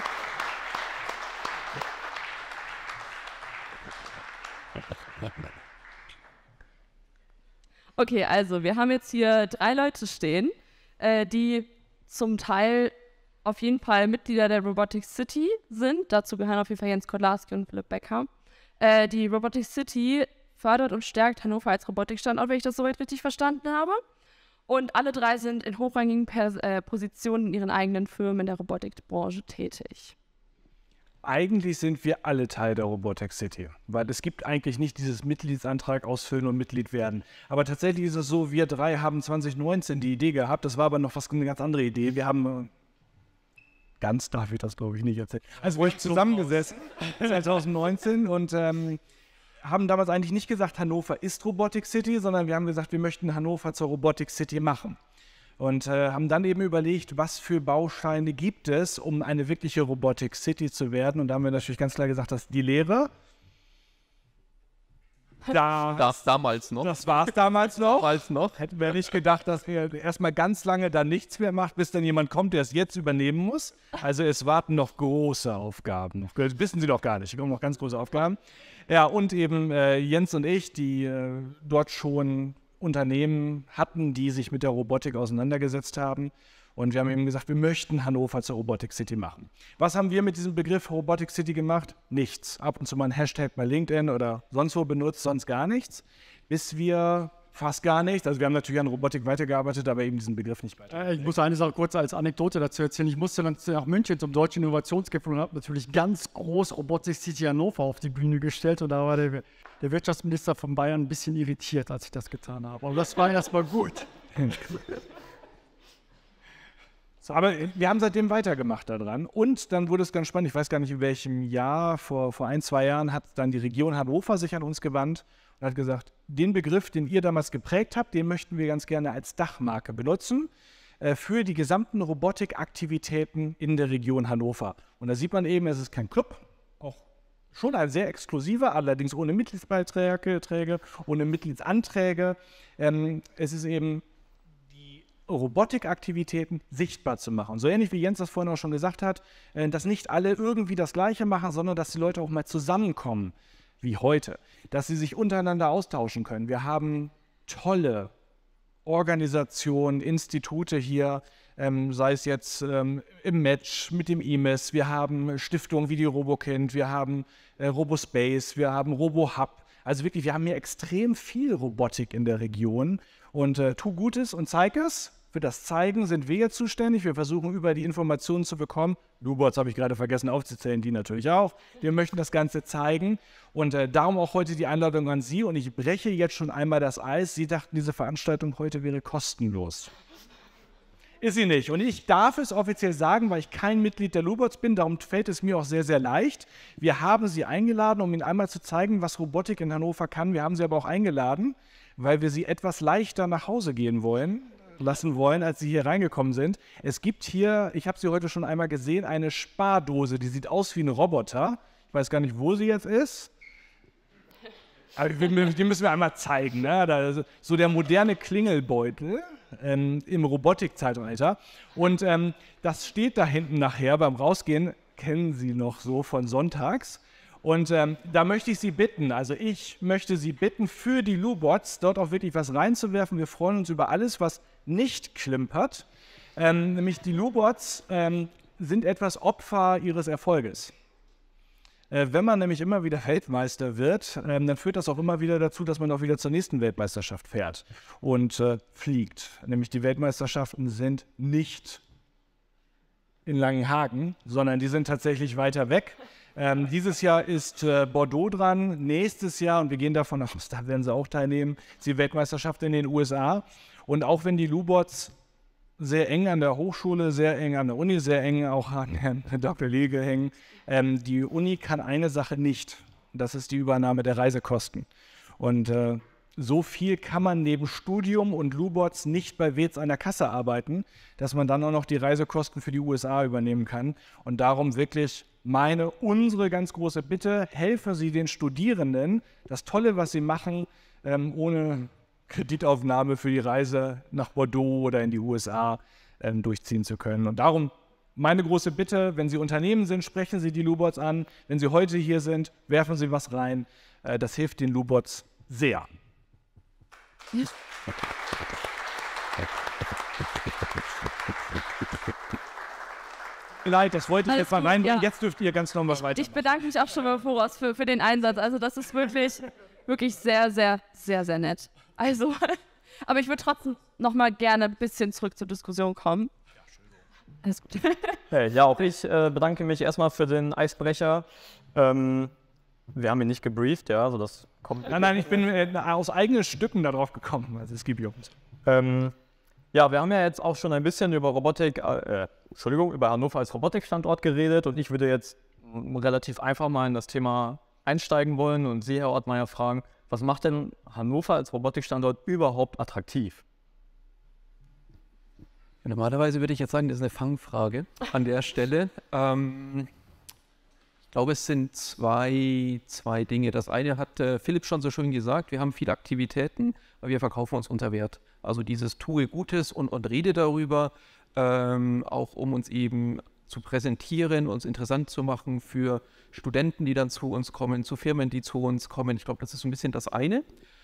Okay, also wir haben jetzt hier 3 Leute stehen, die zum Teil auf jeden Fall Mitglieder der Robotics City sind. Dazu gehören auf jeden Fall Jens Kodlarski und Philipp Becker. Die Robotics City fördert und stärkt Hannover als Robotikstandort, wenn ich das soweit richtig verstanden habe. Und alle 3 sind in hochrangigen Positionen in ihren eigenen Firmen in der Robotikbranche tätig. Eigentlich sind wir alle Teil der Robotic City, weil es gibt eigentlich nicht dieses Mitgliedsantrag ausfüllen und Mitglied werden. Aber tatsächlich ist es so, wir 3 haben 2019 die Idee gehabt, das war aber noch eine ganz andere Idee. Wir haben, ganz darf ich das glaube ich nicht erzählen, also ruhig zusammengesessen 2019 und haben damals eigentlich nicht gesagt, Hannover ist Robotic City, sondern wir haben gesagt, wir möchten Hannover zur Robotic City machen. Und haben dann eben überlegt, was für Bausteine gibt es, um eine wirkliche Robotic City zu werden. Und da haben wir natürlich ganz klar gesagt, dass die Lehre, Damals noch. Das war es damals noch. Damals noch. Hätten wir nicht gedacht, dass wir erstmal ganz lange da nichts mehr macht, bis dann jemand kommt, der es jetzt übernehmen muss. Also es warten noch große Aufgaben. Das wissen Sie doch gar nicht. Es kommen noch ganz große Aufgaben. Ja, und eben Jens und ich, die dort schon Unternehmen hatten, die sich mit der Robotik auseinandergesetzt haben. Und wir haben eben gesagt, wir möchten Hannover zur Robotic City machen. Was haben wir mit diesem Begriff Robotic City gemacht? Nichts. Ab und zu mal ein Hashtag bei LinkedIn oder sonst wo benutzt, sonst gar nichts. Bis wir fast gar nichts, also wir haben natürlich an Robotik weitergearbeitet, aber eben diesen Begriff nicht weiter. Ich muss eine Sache kurz als Anekdote dazu erzählen. Ich musste dann nach München zum Deutschen Innovationsgipfel und habe natürlich ganz groß Robotic City Hannover auf die Bühne gestellt. Und da war der Wirtschaftsminister von Bayern ein bisschen irritiert, als ich das getan habe. Aber das war erstmal gut. So, aber wir haben seitdem weitergemacht daran und dann wurde es ganz spannend, ich weiß gar nicht in welchem Jahr, vor 1-2 Jahren hat dann die Region Hannover sich an uns gewandt und hat gesagt, den Begriff, den ihr damals geprägt habt, den möchten wir ganz gerne als Dachmarke benutzen für die gesamten Robotikaktivitäten in der Region Hannover. Und da sieht man eben, es ist kein Club, auch schon ein sehr exklusiver, allerdings ohne Mitgliedsbeiträge, ohne Mitgliedsanträge. Es ist eben Robotikaktivitäten sichtbar zu machen. So ähnlich wie Jens das vorhin auch schon gesagt hat, dass nicht alle irgendwie das Gleiche machen, sondern dass die Leute auch mal zusammenkommen, wie heute, dass sie sich untereinander austauschen können. Wir haben tolle Organisationen, Institute hier, sei es jetzt im Match mit dem IMES, wir haben Stiftungen wie die Robokind, wir haben Robospace, wir haben RoboHub. Also wirklich, wir haben hier extrem viel Robotik in der Region und tu Gutes und zeig es. Für das Zeigen sind wir jetzt zuständig. Wir versuchen über die Informationen zu bekommen. Lubots habe ich gerade vergessen aufzuzählen, die natürlich auch. Wir möchten das Ganze zeigen und darum auch heute die Einladung an Sie. Und ich breche jetzt schon einmal das Eis. Sie dachten, diese Veranstaltung heute wäre kostenlos. Ist sie nicht. Und ich darf es offiziell sagen, weil ich kein Mitglied der Lubots bin. Darum fällt es mir auch sehr, sehr leicht. Wir haben Sie eingeladen, um Ihnen einmal zu zeigen, was Robotik in Hannover kann. Wir haben Sie aber auch eingeladen, weil wir Sie etwas leichter nach Hause gehen lassen wollen, als Sie hier reingekommen sind. Es gibt hier, ich habe sie heute schon einmal gesehen, eine Spardose, die sieht aus wie ein Roboter. Ich weiß gar nicht, wo sie jetzt ist. Aber die müssen wir einmal zeigen. Ne? So der moderne Klingelbeutel im Robotikzeitalter. Und das steht da hinten nachher beim Rausgehen, kennen Sie noch so von sonntags. Und da möchte ich Sie bitten, also ich möchte Sie bitten, für die Lubots dort auch wirklich was reinzuwerfen. Wir freuen uns über alles, was nicht klimpert. Nämlich die Lubots sind etwas Opfer ihres Erfolges. Wenn man nämlich immer wieder Weltmeister wird, dann führt das auch immer wieder dazu, dass man auch wieder zur nächsten Weltmeisterschaft fährt und fliegt. Nämlich die Weltmeisterschaften sind nicht in Langenhagen, sondern die sind tatsächlich weiter weg. Dieses Jahr ist Bordeaux dran, nächstes Jahr, und wir gehen davon aus, da werden sie auch teilnehmen, ist die Weltmeisterschaft in den USA. Und auch wenn die Lubots sehr eng an der Hochschule, sehr eng an der Uni, sehr eng auch an Herrn Dr. Lege hängen, die Uni kann eine Sache nicht, das ist die Übernahme der Reisekosten. Und so viel kann man neben Studium und Lubots nicht bei WEZ an der Kasse arbeiten, dass man dann auch noch die Reisekosten für die USA übernehmen kann. Und darum wirklich unsere ganz große Bitte, helfen Sie den Studierenden, das Tolle, was sie machen, ohne Kreditaufnahme für die Reise nach Bordeaux oder in die USA durchziehen zu können. Und darum meine große Bitte, wenn Sie Unternehmen sind, sprechen Sie die Lubots an. Wenn Sie heute hier sind, werfen Sie was rein. Das hilft den Lubots sehr. Leid, das wollte ich jetzt mal rein. Ja. Jetzt dürft ihr ganz normal weiter. Ich bedanke mich auch schon mal voraus für den Einsatz. Also das ist wirklich sehr, sehr, sehr, sehr nett. Also, aber ich würde trotzdem noch mal gerne ein bisschen zurück zur Diskussion kommen. Alles gut. Hey, ja, auch ich bedanke mich erstmal für den Eisbrecher. Wir haben ihn nicht gebrieft, ja, also das kommt. Nein, ich bin aus eigenen Stücken darauf gekommen, also es gibt Jungs. Ja, wir haben ja jetzt auch schon ein bisschen über über Hannover als Robotikstandort geredet und ich würde jetzt relativ einfach mal in das Thema einsteigen wollen und Sie, Herr Ortmeier, fragen, was macht denn Hannover als Robotikstandort überhaupt attraktiv? Normalerweise würde ich jetzt sagen, das ist eine Fangfrage an der Stelle. Ich glaube, es sind zwei Dinge. Das eine hat Philipp schon so schön gesagt, wir haben viele Aktivitäten, aber wir verkaufen uns unter Wert. Also dieses tue Gutes und rede darüber, auch um uns eben zu präsentieren, uns interessant zu machen für Studenten, die dann zu uns kommen, zu Firmen, die zu uns kommen. Ich glaube, das ist so ein bisschen das eine.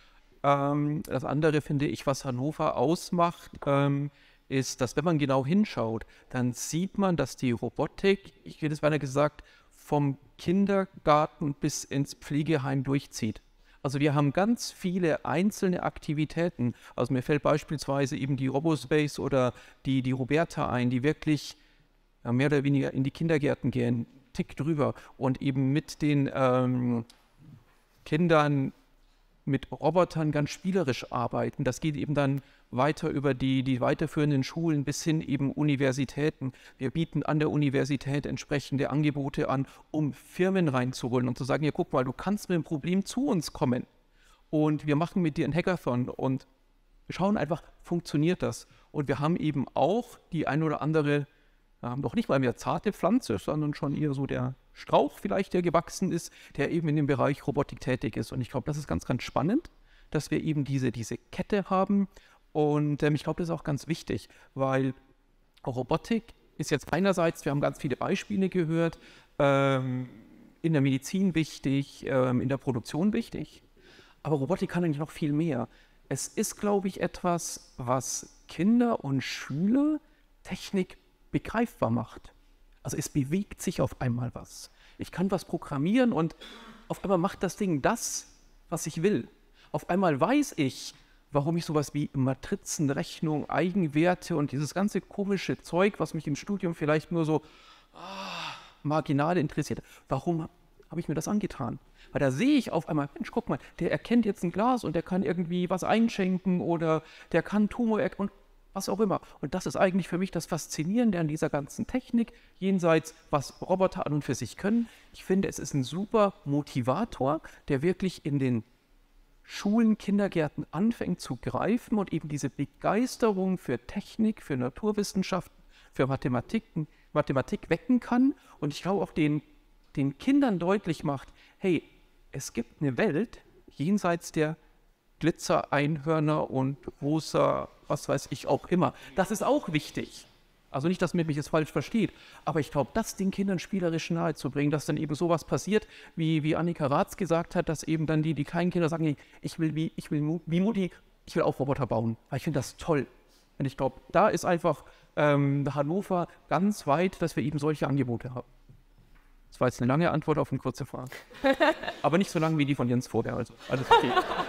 Das andere, finde ich, was Hannover ausmacht, ist, dass wenn man genau hinschaut, dann sieht man, dass die Robotik, ich hätte es beinahe gesagt, vom Kindergarten bis ins Pflegeheim durchzieht. Also wir haben ganz viele einzelne Aktivitäten. Also mir fällt beispielsweise eben die Robospace oder die Roberta ein, die wirklich mehr oder weniger in die Kindergärten gehen, Tick drüber und eben mit den Kindern, mit Robotern ganz spielerisch arbeiten. Das geht eben dann weiter über die weiterführenden Schulen bis hin eben Universitäten. Wir bieten an der Universität entsprechende Angebote an, um Firmen reinzuholen und zu sagen, ja, guck mal, du kannst mit dem Problem zu uns kommen und wir machen mit dir ein Hackathon und wir schauen einfach, funktioniert das? Und wir haben eben auch die ein oder andere, noch nicht mal mehr zarte Pflanze, sondern schon eher so der Strauch vielleicht, der gewachsen ist, der eben in dem Bereich Robotik tätig ist. Und ich glaube, das ist ganz, ganz spannend, dass wir eben diese Kette haben. Und ich glaube, das ist auch ganz wichtig, weil Robotik ist jetzt einerseits, wir haben ganz viele Beispiele gehört, in der Medizin wichtig, in der Produktion wichtig, aber Robotik kann eigentlich noch viel mehr. Es ist, glaube ich, etwas, was Kinder und Schüler Technik begreifbar macht. Also es bewegt sich auf einmal was. Ich kann was programmieren und auf einmal macht das Ding das, was ich will. Auf einmal weiß ich, warum ich sowas wie Matrizenrechnung, Eigenwerte und dieses ganze komische Zeug, was mich im Studium vielleicht nur so marginal interessiert, warum habe ich mir das angetan? Weil da sehe ich auf einmal, Mensch, guck mal, der erkennt jetzt ein Glas und der kann irgendwie was einschenken oder der kann Tumor und was auch immer. Und das ist eigentlich für mich das Faszinierende an dieser ganzen Technik, jenseits was Roboter an und für sich können. Ich finde, es ist ein super Motivator, der wirklich in den Schulen, Kindergärten anfängt zu greifen und eben diese Begeisterung für Technik, für Naturwissenschaften, für Mathematik wecken kann. Und ich glaube auch den Kindern deutlich macht, hey, es gibt eine Welt jenseits der Glitzer-Einhörner und rosa, was weiß ich auch immer. Das ist auch wichtig. Also nicht, dass man mich jetzt falsch versteht, aber ich glaube, das den Kindern spielerisch nahezubringen, dass dann eben sowas passiert, wie Annika Ratz gesagt hat, dass eben dann die kleinen Kinder sagen, ich will wie Mutti, ich will auch Roboter bauen, weil ich finde das toll. Und ich glaube, da ist einfach Hannover ganz weit, dass wir eben solche Angebote haben. Das war jetzt eine lange Antwort auf eine kurze Frage. Aber nicht so lang wie die von Jens vorher, also alles okay.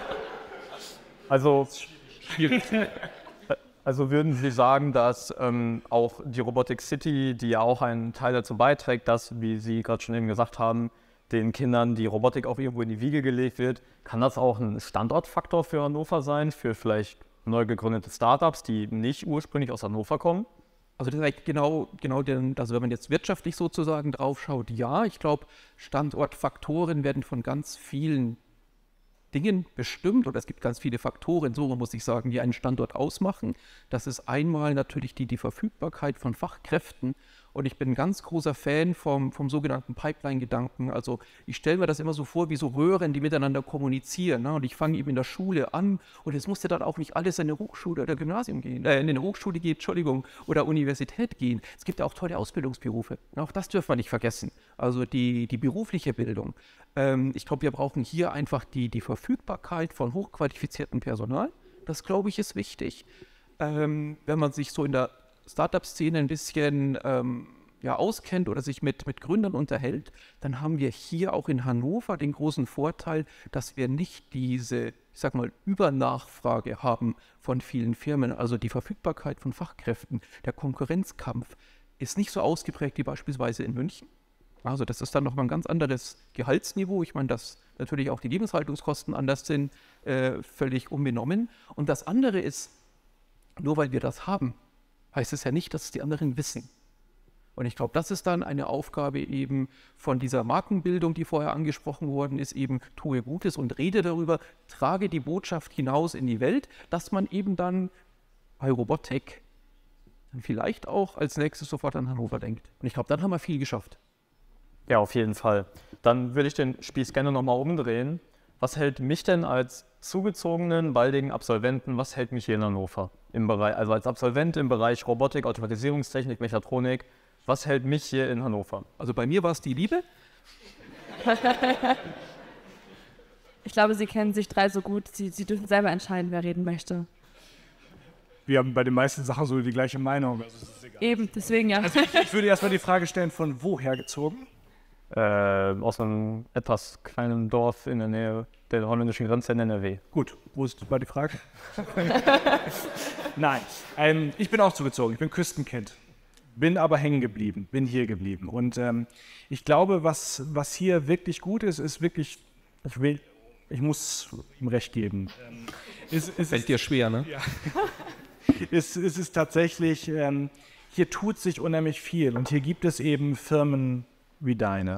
Also würden Sie sagen, dass auch die Robotic City, die ja auch einen Teil dazu beiträgt, dass, wie Sie gerade schon eben gesagt haben, den Kindern die Robotik auch irgendwo in die Wiege gelegt wird, kann das auch ein Standortfaktor für Hannover sein, für vielleicht neu gegründete Startups, die nicht ursprünglich aus Hannover kommen? Also das ist eigentlich genau also wenn man jetzt wirtschaftlich sozusagen drauf schaut, ja, ich glaube, Standortfaktoren werden von ganz vielen Dingen bestimmt oder es gibt ganz viele Faktoren, so muss ich sagen, die einen Standort ausmachen. Das ist einmal natürlich die Verfügbarkeit von Fachkräften und ich bin ein ganz großer Fan vom sogenannten Pipeline-Gedanken. Also ich stelle mir das immer so vor wie so Röhren, die miteinander kommunizieren. Ne? Und ich fange eben in der Schule an und es muss ja dann auch nicht alles in eine Hochschule oder Gymnasium gehen, in eine Hochschule geht, Entschuldigung, oder Universität gehen. Es gibt ja auch tolle Ausbildungsberufe. Auch das dürfen wir nicht vergessen. Also die berufliche Bildung. Ich glaube, wir brauchen hier einfach die Verfügbarkeit von hochqualifiziertem Personal. Das, glaube ich, ist wichtig. Wenn man sich so in der Startup-Szene ein bisschen auskennt oder sich mit Gründern unterhält, dann haben wir hier auch in Hannover den großen Vorteil, dass wir nicht diese, ich sag mal, Übernachfrage haben von vielen Firmen. Also die Verfügbarkeit von Fachkräften, der Konkurrenzkampf ist nicht so ausgeprägt wie beispielsweise in München. Also das ist dann nochmal ein ganz anderes Gehaltsniveau. Ich meine, dass natürlich auch die Lebenshaltungskosten anders sind, völlig unbenommen. Und das andere ist, nur weil wir das haben, heißt es ja nicht, dass es die anderen wissen. Und ich glaube, das ist dann eine Aufgabe eben von dieser Markenbildung, die vorher angesprochen worden ist, eben tue Gutes und rede darüber, trage die Botschaft hinaus in die Welt, dass man eben dann bei Robotik dann vielleicht auch als nächstes sofort an Hannover denkt. Und ich glaube, dann haben wir viel geschafft. Ja, auf jeden Fall. Dann würde ich den Spieß gerne nochmal umdrehen. Was hält mich denn als zugezogenen, baldigen Absolventen, was hält mich hier in Hannover? Also als Absolvent im Bereich Robotik, Automatisierungstechnik, Mechatronik, was hält mich hier in Hannover? Also bei mir war es die Liebe. Ich glaube, Sie kennen sich drei so gut, Sie dürfen selber entscheiden, wer reden möchte. Wir haben bei den meisten Sachen so die gleiche Meinung. Also es ist egal. Eben, deswegen ja. Also ich würde erstmal die Frage stellen, von woher gezogen? Aus einem etwas kleinen Dorf in der Nähe der holländischen Grenze in NRW. Gut, wo ist die Frage? Nein, ich bin auch zugezogen, ich bin Küstenkind, bin aber hängen geblieben, bin hier geblieben. Und ich glaube, was hier wirklich gut ist, ist wirklich, ich muss ihm recht geben. Fällt dir schwer, ne? Ja. Es ist tatsächlich, hier tut sich unheimlich viel und hier gibt es eben Firmen wie deine,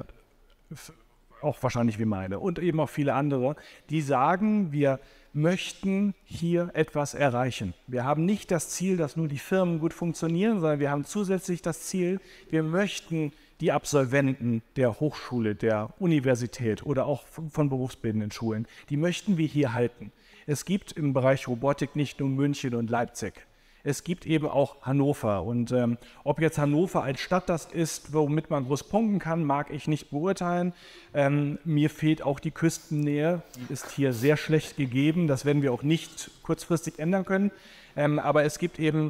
auch wahrscheinlich wie meine und eben auch viele andere, die sagen, wir möchten hier etwas erreichen. Wir haben nicht das Ziel, dass nur die Firmen gut funktionieren, sondern wir haben zusätzlich das Ziel, wir möchten die Absolventen der Hochschule, der Universität oder auch von berufsbildenden Schulen, die möchten wir hier halten. Es gibt im Bereich Robotik nicht nur München und Leipzig. Es gibt eben auch Hannover. Und ob jetzt Hannover als Stadt das ist, womit man groß punkten kann, mag ich nicht beurteilen. Mir fehlt auch die Küstennähe. Die ist hier sehr schlecht gegeben. Das werden wir auch nicht kurzfristig ändern können. Aber es gibt eben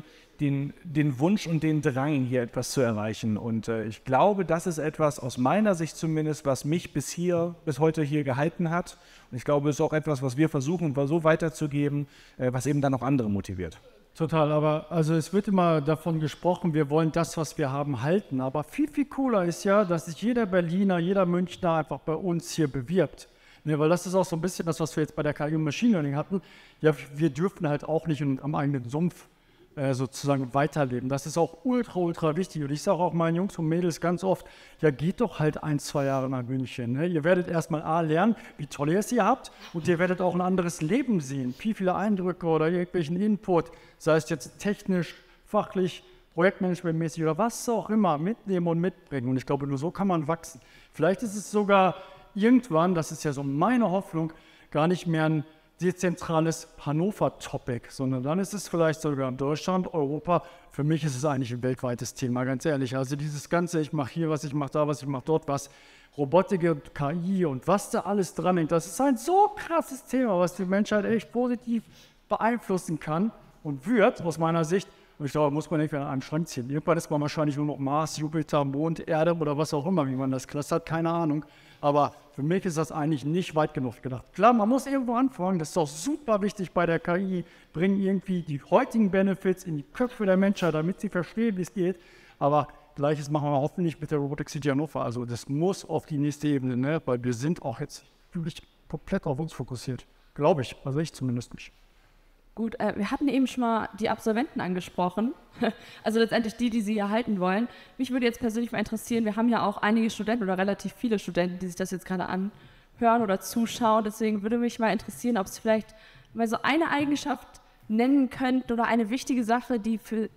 den Wunsch und den Drang, hier etwas zu erreichen. Und ich glaube, das ist etwas, aus meiner Sicht zumindest, was mich bis heute hier gehalten hat. Und ich glaube, es ist auch etwas, was wir versuchen, so weiterzugeben, was eben dann auch andere motiviert. Total, aber also es wird immer davon gesprochen, wir wollen das, was wir haben, halten. Aber viel, viel cooler ist ja, dass sich jeder Berliner, jeder Münchner einfach bei uns hier bewirbt. Ne, weil das ist auch so ein bisschen das, was wir jetzt bei der KI und Machine Learning hatten. Ja, wir dürfen halt auch nicht am eigenen Sumpf sozusagen weiterleben. Das ist auch ultra, ultra wichtig. Und ich sage auch meinen Jungs und Mädels ganz oft, ja, geht doch halt 1-2 Jahre nach München. Ne? Ihr werdet erstmal lernen, wie toll ihr es hier habt und ihr werdet auch ein anderes Leben sehen. Viele Eindrücke oder irgendwelchen Input, sei es jetzt technisch, fachlich, projektmanagementmäßig oder was auch immer, mitnehmen und mitbringen. Und ich glaube, nur so kann man wachsen. Vielleicht ist es sogar irgendwann, das ist ja so meine Hoffnung, gar nicht mehr ein dezentrales Hannover-Topic, sondern dann ist es vielleicht sogar in Deutschland, Europa. Für mich ist es eigentlich ein weltweites Thema, ganz ehrlich. Also dieses Ganze, ich mache hier was, ich mache da was, ich mache dort was, Robotik und KI und was da alles dran hängt, das ist ein so krasses Thema, was die Menschheit echt positiv beeinflussen kann und wird, aus meiner Sicht. Und ich glaube, muss man irgendwann an einem Schrank ziehen. Irgendwann ist man wahrscheinlich nur noch Mars, Jupiter, Mond, Erde oder was auch immer, wie man das clustert, keine Ahnung. Aber für mich ist das eigentlich nicht weit genug gedacht. Klar, man muss irgendwo anfangen, das ist auch super wichtig bei der KI, bringen irgendwie die heutigen Benefits in die Köpfe der Menschheit, damit sie verstehen, wie es geht. Aber Gleiches machen wir hoffentlich mit der Robotic City Hannover. Also das muss auf die nächste Ebene, ne? Weil wir sind auch jetzt wirklich komplett auf uns fokussiert. Glaube ich, also ich zumindest nicht. Gut, wir hatten eben schon mal die Absolventen angesprochen, also letztendlich die Sie erhalten wollen. Mich würde jetzt persönlich mal interessieren, wir haben ja auch einige Studenten oder relativ viele Studenten, die sich das jetzt gerade anhören oder zuschauen. Deswegen würde mich mal interessieren, ob Sie vielleicht mal so eine Eigenschaft nennen könnten oder eine wichtige Sache, die für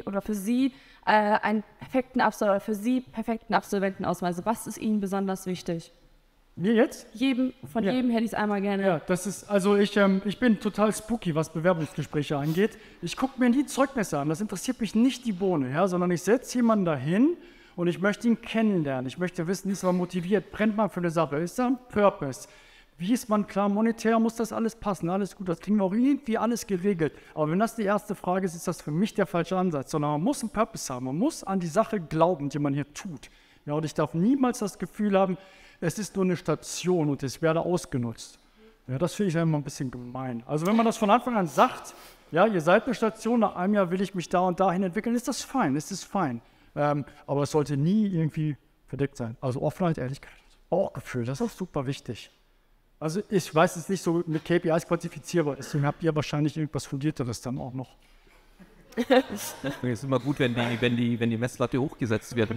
Sie einen perfekten perfekten Absolventen ausweist. Was ist Ihnen besonders wichtig? Mir jetzt? Von jedem hätte ich es einmal gerne. Ja, das ist, also ich bin total spooky, was Bewerbungsgespräche angeht. Ich gucke mir nie Zeugnisse an, das interessiert mich nicht die Bohne, ja, sondern ich setze jemanden dahin und ich möchte ihn kennenlernen. Ich möchte wissen, ist man motiviert, brennt man für eine Sache, ist da ein Purpose? Wie ist man klar, monetär muss das alles passen, alles gut, das kriegen wir auch irgendwie alles geregelt. Aber wenn das die erste Frage ist, ist das für mich der falsche Ansatz, sondern man muss einen Purpose haben, man muss an die Sache glauben, die man hier tut. Ja, und ich darf niemals das Gefühl haben, es ist nur eine Station und es werde ausgenutzt. Ja, das finde ich immer ein bisschen gemein. Also wenn man das von Anfang an sagt, ja, ihr seid eine Station, nach einem Jahr will ich mich da und dahin entwickeln, ist das fein, aber es sollte nie irgendwie verdeckt sein. Also Offenheit, Ehrlichkeit, Bauchgefühl, das ist auch super wichtig. Also ich weiß es nicht so mit KPIs quantifizierbar, deswegen habt ihr wahrscheinlich irgendwas Fundierteres dann auch noch. Es ist immer gut, wenn die Messlatte hochgesetzt wird.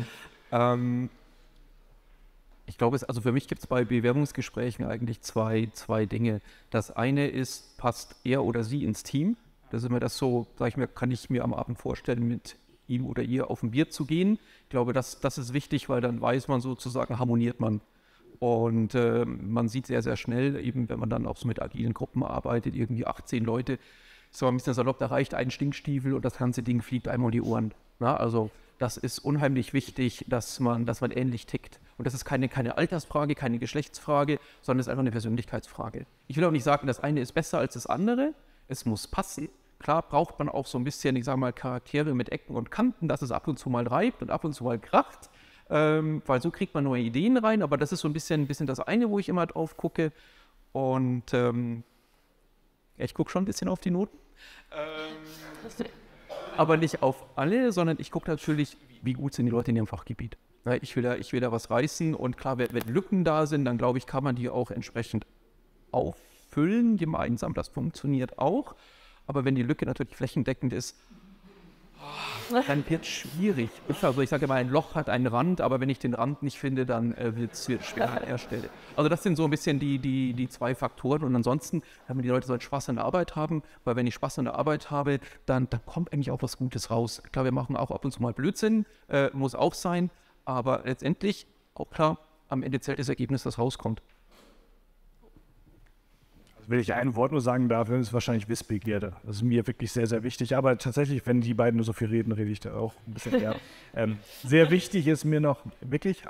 Ich glaube, also für mich gibt es bei Bewerbungsgesprächen eigentlich zwei Dinge. Das eine ist, passt er oder sie ins Team? Das ist immer das so, sag ich mir, kann ich mir am Abend vorstellen, mit ihm oder ihr auf ein Bier zu gehen. Ich glaube, das ist wichtig, weil dann weiß man sozusagen, harmoniert man. Und man sieht sehr, sehr schnell, eben wenn man dann auch so mit agilen Gruppen arbeitet, irgendwie 18 Leute, so ein bisschen salopp, da reicht ein Stinkstiefel und das ganze Ding fliegt einem um die Ohren. Na, also das ist unheimlich wichtig, dass man ähnlich tickt. Und das ist keine Altersfrage, keine Geschlechtsfrage, sondern es ist einfach eine Persönlichkeitsfrage. Ich will auch nicht sagen, das eine ist besser als das andere. Es muss passen. Klar braucht man auch so ein bisschen, ich sage mal, Charaktere mit Ecken und Kanten, dass es ab und zu mal reibt und ab und zu mal kracht. Weil so kriegt man neue Ideen rein. Aber das ist so ein bisschen das eine, wo ich immer drauf gucke. Und ich gucke schon ein bisschen auf die Noten. Aber nicht auf alle, sondern ich gucke natürlich, wie gut sind die Leute in ihrem Fachgebiet. Ja, ich will da was reißen und klar, wenn Lücken da sind, dann glaube ich, kann man die auch entsprechend auffüllen, gemeinsam, das funktioniert auch. Aber wenn die Lücke natürlich flächendeckend ist, dann wird es schwierig. Also ich sage immer, ein Loch hat einen Rand, aber wenn ich den Rand nicht finde, dann wird es schwer an der Stelle. Also das sind so ein bisschen die zwei Faktoren. Und ansonsten, wenn die Leute sollen Spaß an der Arbeit haben, weil wenn ich Spaß an der Arbeit habe, dann kommt eigentlich auch was Gutes raus. Klar, wir machen auch ab und zu mal Blödsinn, muss auch sein, aber letztendlich, auch klar, am Ende zählt das Ergebnis, das rauskommt. Wenn ich ein Wort nur sagen darf, dann ist es wahrscheinlich Wissbegierde. Das ist mir wirklich sehr, sehr wichtig. Aber tatsächlich, wenn die beiden nur so viel reden, rede ich da auch ein bisschen eher. Sehr wichtig ist mir noch wirklich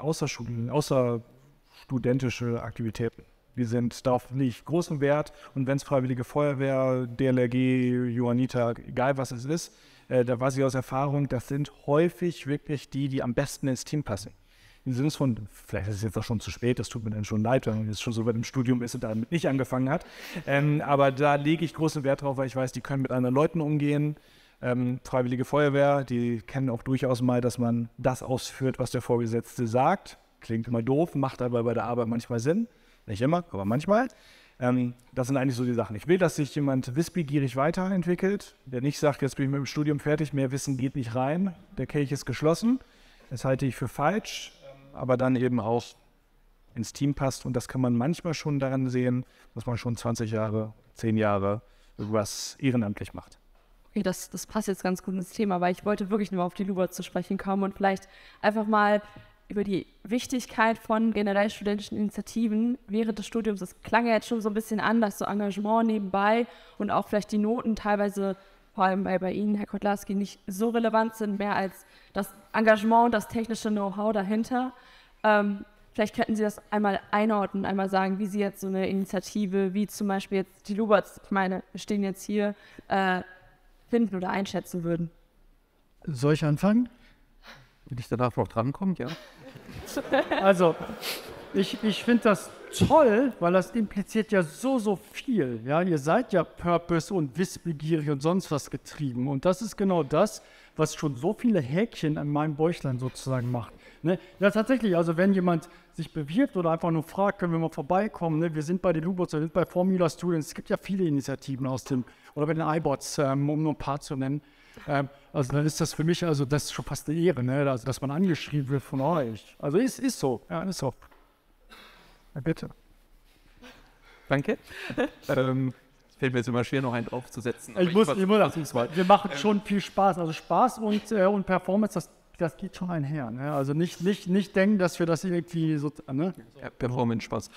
außerstudentische Aktivitäten. Die sind, darauf lege ich großen Wert. Und wenn es Freiwillige Feuerwehr, DLRG, Johanniter, egal was es ist, da weiß ich aus Erfahrung, das sind häufig wirklich die am besten ins Team passen. Im Sinne von, vielleicht ist es jetzt auch schon zu spät, das tut mir dann schon leid, wenn man jetzt schon so weit im Studium ist und damit nicht angefangen hat. Aber da lege ich großen Wert drauf, weil ich weiß, die können mit anderen Leuten umgehen. Freiwillige Feuerwehr, die kennen auch durchaus mal, dass man das ausführt, was der Vorgesetzte sagt. Klingt immer doof, macht aber bei der Arbeit manchmal Sinn. Nicht immer, aber manchmal. Das sind eigentlich so die Sachen. Ich will, dass sich jemand wissbegierig weiterentwickelt, der nicht sagt, jetzt bin ich mit dem Studium fertig, mehr Wissen geht nicht rein, der Kelch ist geschlossen. Das halte ich für falsch. Aber dann eben auch ins Team passt. Und das kann man manchmal schon daran sehen, dass man schon 20 Jahre, 10 Jahre irgendwas ehrenamtlich macht. Okay, das passt jetzt ganz gut ins Thema, weil ich wollte wirklich nur auf die LUBOT zu sprechen kommen und vielleicht einfach mal über die Wichtigkeit von generell studentischen Initiativen während des Studiums. Das klang ja jetzt schon so ein bisschen an, dass so Engagement nebenbei und auch vielleicht die Noten teilweise, vor allem bei Ihnen, Herr Kotlarski, nicht so relevant sind, mehr als das Engagement und das technische Know-how dahinter. Vielleicht könnten Sie das einmal einordnen, einmal sagen, wie Sie jetzt so eine Initiative, wie zum Beispiel jetzt die LUBOTs, ich meine, wir stehen jetzt hier, finden oder einschätzen würden. Soll ich anfangen? Wenn ich danach noch drankomme, ja. Also, ich finde das toll, weil das impliziert ja so viel. Ja? Ihr seid ja Purpose und wissbegierig und sonst was getrieben. Und das ist genau das, was schon so viele Häkchen an meinem Bäuchlein sozusagen macht. Ne? Ja, tatsächlich, also wenn jemand sich bewirbt oder einfach nur fragt, können wir mal vorbeikommen. Ne? Wir sind bei den LUBOTs, wir sind bei Formula Students. Es gibt ja viele Initiativen aus dem, oder bei den iBots, um nur ein paar zu nennen. Also dann ist das für mich, also das ist schon fast eine Ehre, ne? Also, dass man angeschrieben wird von euch. Also ist so, ja, ist so. Ja, bitte. Danke. Fällt mir jetzt immer schwer, noch einen draufzusetzen. Wir machen schon viel Spaß. Also Spaß und Performance, das geht schon einher. Ne? Also nicht denken, dass wir das irgendwie so... Ne? Ja, Performance-Spaß.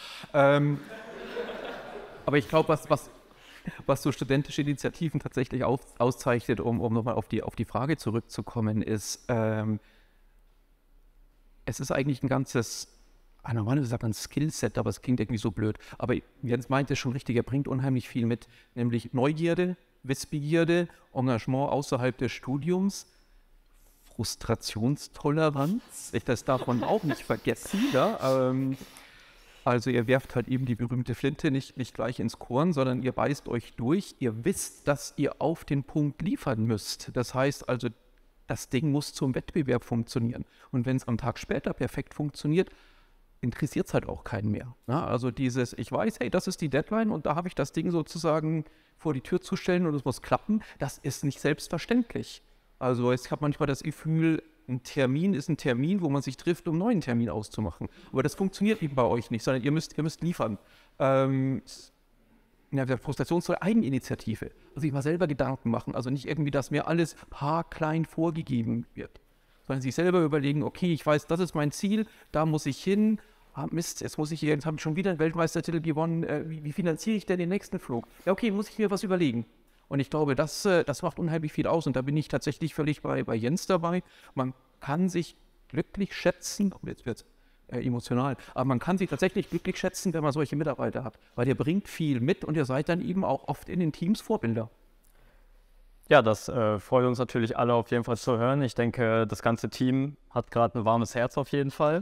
Aber ich glaube, was so studentische Initiativen tatsächlich auszeichnet, um nochmal auf die Frage zurückzukommen, ist, es ist eigentlich ein ganzes... Normalerweise sagt man Skillset, aber es klingt irgendwie so blöd. Aber Jens meinte schon richtig, er bringt unheimlich viel mit, nämlich Neugierde, Wissbegierde, Engagement außerhalb des Studiums, Frustrationstoleranz, das darf man auch nicht vergessen. Ja? Also ihr werft halt eben die berühmte Flinte nicht gleich ins Korn, sondern ihr beißt euch durch, ihr wisst, dass ihr auf den Punkt liefern müsst. Das heißt also, das Ding muss zum Wettbewerb funktionieren. Und wenn es am Tag später perfekt funktioniert, interessiert es halt auch keinen mehr. Ja, also dieses, ich weiß, hey, das ist die Deadline und da habe ich das Ding sozusagen vor die Tür zu stellen und es muss klappen, das ist nicht selbstverständlich. Also ich habe manchmal das Gefühl, ein Termin ist ein Termin, wo man sich trifft, um einen neuen Termin auszumachen. Aber das funktioniert eben bei euch nicht, sondern ihr müsst liefern. der Frustrationsfreie Eigeninitiative. Also sich mal selber Gedanken machen, also nicht irgendwie, dass mir alles haarklein vorgegeben wird, sondern sich selber überlegen, okay, ich weiß, das ist mein Ziel, da muss ich hin. Mist, jetzt habe ich schon wieder einen Weltmeistertitel gewonnen, wie finanziere ich denn den nächsten Flug? Ja, okay, muss ich mir was überlegen. Und ich glaube, das macht unheimlich viel aus und da bin ich tatsächlich völlig bei Jens dabei. Man kann sich glücklich schätzen, jetzt wird es emotional, aber man kann sich tatsächlich glücklich schätzen, wenn man solche Mitarbeiter hat, weil ihr bringt viel mit und ihr seid dann eben auch oft in den Teams Vorbilder. Ja, das freut uns natürlich alle auf jeden Fall zu hören. Ich denke, das ganze Team hat gerade ein warmes Herz auf jeden Fall.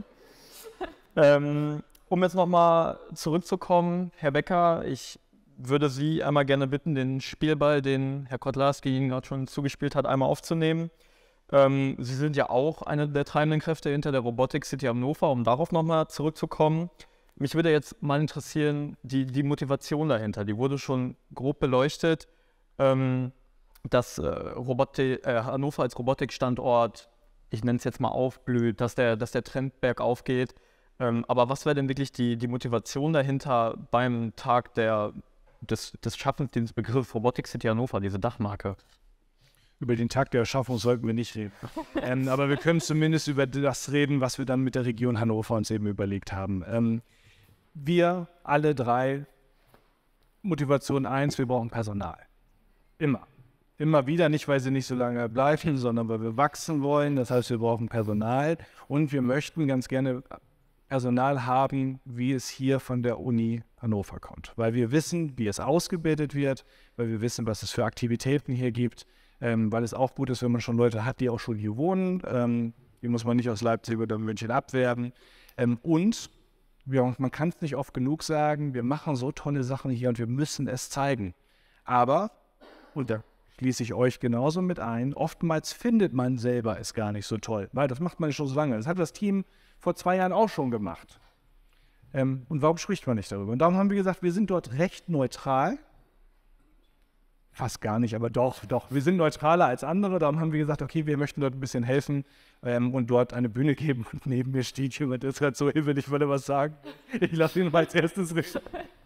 Um jetzt nochmal zurückzukommen, Herr Becker, ich würde Sie einmal gerne bitten, den Spielball, den Herr Kotlarski Ihnen gerade schon zugespielt hat, einmal aufzunehmen. Sie sind ja auch eine der treibenden Kräfte hinter der Robotic City Hannover, um darauf nochmal zurückzukommen. Mich würde jetzt mal interessieren, die Motivation dahinter, die wurde schon grob beleuchtet, dass Hannover als Robotikstandort, ich nenne es jetzt mal aufblüht, dass der Trend bergauf geht. Aber was wäre denn wirklich die Motivation dahinter beim Tag des Schaffens dieses Begriffs Robotic City Hannover, diese Dachmarke? Über den Tag der Erschaffung sollten wir nicht reden. Aber wir können zumindest über das reden, was wir dann mit der Region Hannover uns eben überlegt haben. Wir alle drei, Motivation 1, wir brauchen Personal. Immer. Immer wieder, nicht weil sie nicht so lange bleiben, sondern weil wir wachsen wollen. Das heißt, wir brauchen Personal und wir möchten ganz gerne Personal haben, wie es hier von der Uni Hannover kommt. Weil wir wissen, wie es ausgebildet wird, weil wir wissen, was es für Aktivitäten hier gibt, weil es auch gut ist, wenn man schon Leute hat, die auch schon hier wohnen. Die muss man nicht aus Leipzig oder München abwerben. Und man kann es nicht oft genug sagen, wir machen so tolle Sachen hier und wir müssen es zeigen. Aber, und da schließe ich euch genauso mit ein, oftmals findet man selber es gar nicht so toll, weil das macht man schon so lange. Das hat das Team vor 2 Jahren auch schon gemacht. Und warum spricht man nicht darüber? Und darum haben wir gesagt, wir sind dort recht neutral. Fast gar nicht, aber doch. Wir sind neutraler als andere. Darum haben wir gesagt, okay, wir möchten dort ein bisschen helfen und dort eine Bühne geben. Und neben mir steht jemand, der ist gerade so hilfreich, ich wollte was sagen. Ich lasse ihn mal als erstes reden.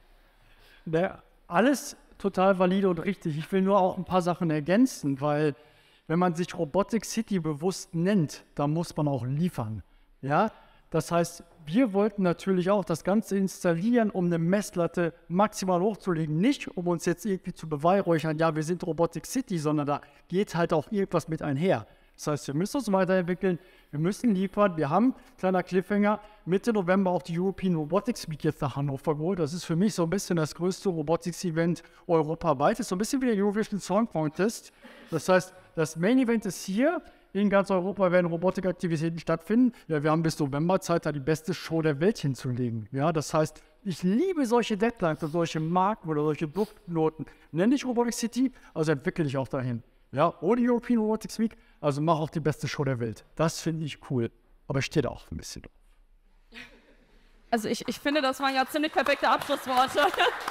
Alles total valide und richtig. Ich will nur auch ein paar Sachen ergänzen, weil wenn man sich Robotic City bewusst nennt, dann muss man auch liefern. Ja, das heißt, wir wollten natürlich auch das Ganze installieren, um eine Messlatte maximal hochzulegen. Nicht, um uns jetzt irgendwie zu beweihräuchern, ja, wir sind Robotic City, sondern da geht halt auch irgendwas mit einher. Das heißt, wir müssen uns weiterentwickeln, wir müssen liefern. Wir haben, kleiner Cliffhanger, Mitte November auch die European Robotics Week jetzt nach Hannover geholt. Das ist für mich so ein bisschen das größte Robotics-Event europaweit. Das ist so ein bisschen wie der Eurovision Song Contest. Das heißt, das Main Event ist hier. In ganz Europa werden Robotikaktivitäten stattfinden. Ja, wir haben bis November Zeit, da die beste Show der Welt hinzulegen. Ja, das heißt, ich liebe solche Deadlines und solche Marken oder solche Duftnoten. Nenne ich Robotic City, also entwickle ich auch dahin. Ja, ohne European Robotics Week, also mach auch die beste Show der Welt. Das finde ich cool. Aber steht auch ein bisschen drauf. Also ich finde, das waren ja ziemlich perfekte Abschlussworte.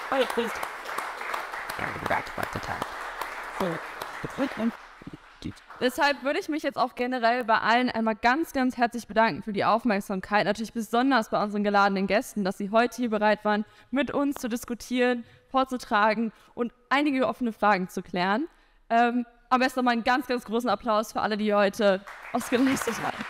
Deshalb würde ich mich jetzt auch generell bei allen einmal ganz, ganz herzlich bedanken für die Aufmerksamkeit. Natürlich besonders bei unseren geladenen Gästen, dass sie heute hier bereit waren, mit uns zu diskutieren, vorzutragen und einige offene Fragen zu klären. Aber erst nochmal einen ganz, ganz großen Applaus für alle, die heute ausgeleistet haben.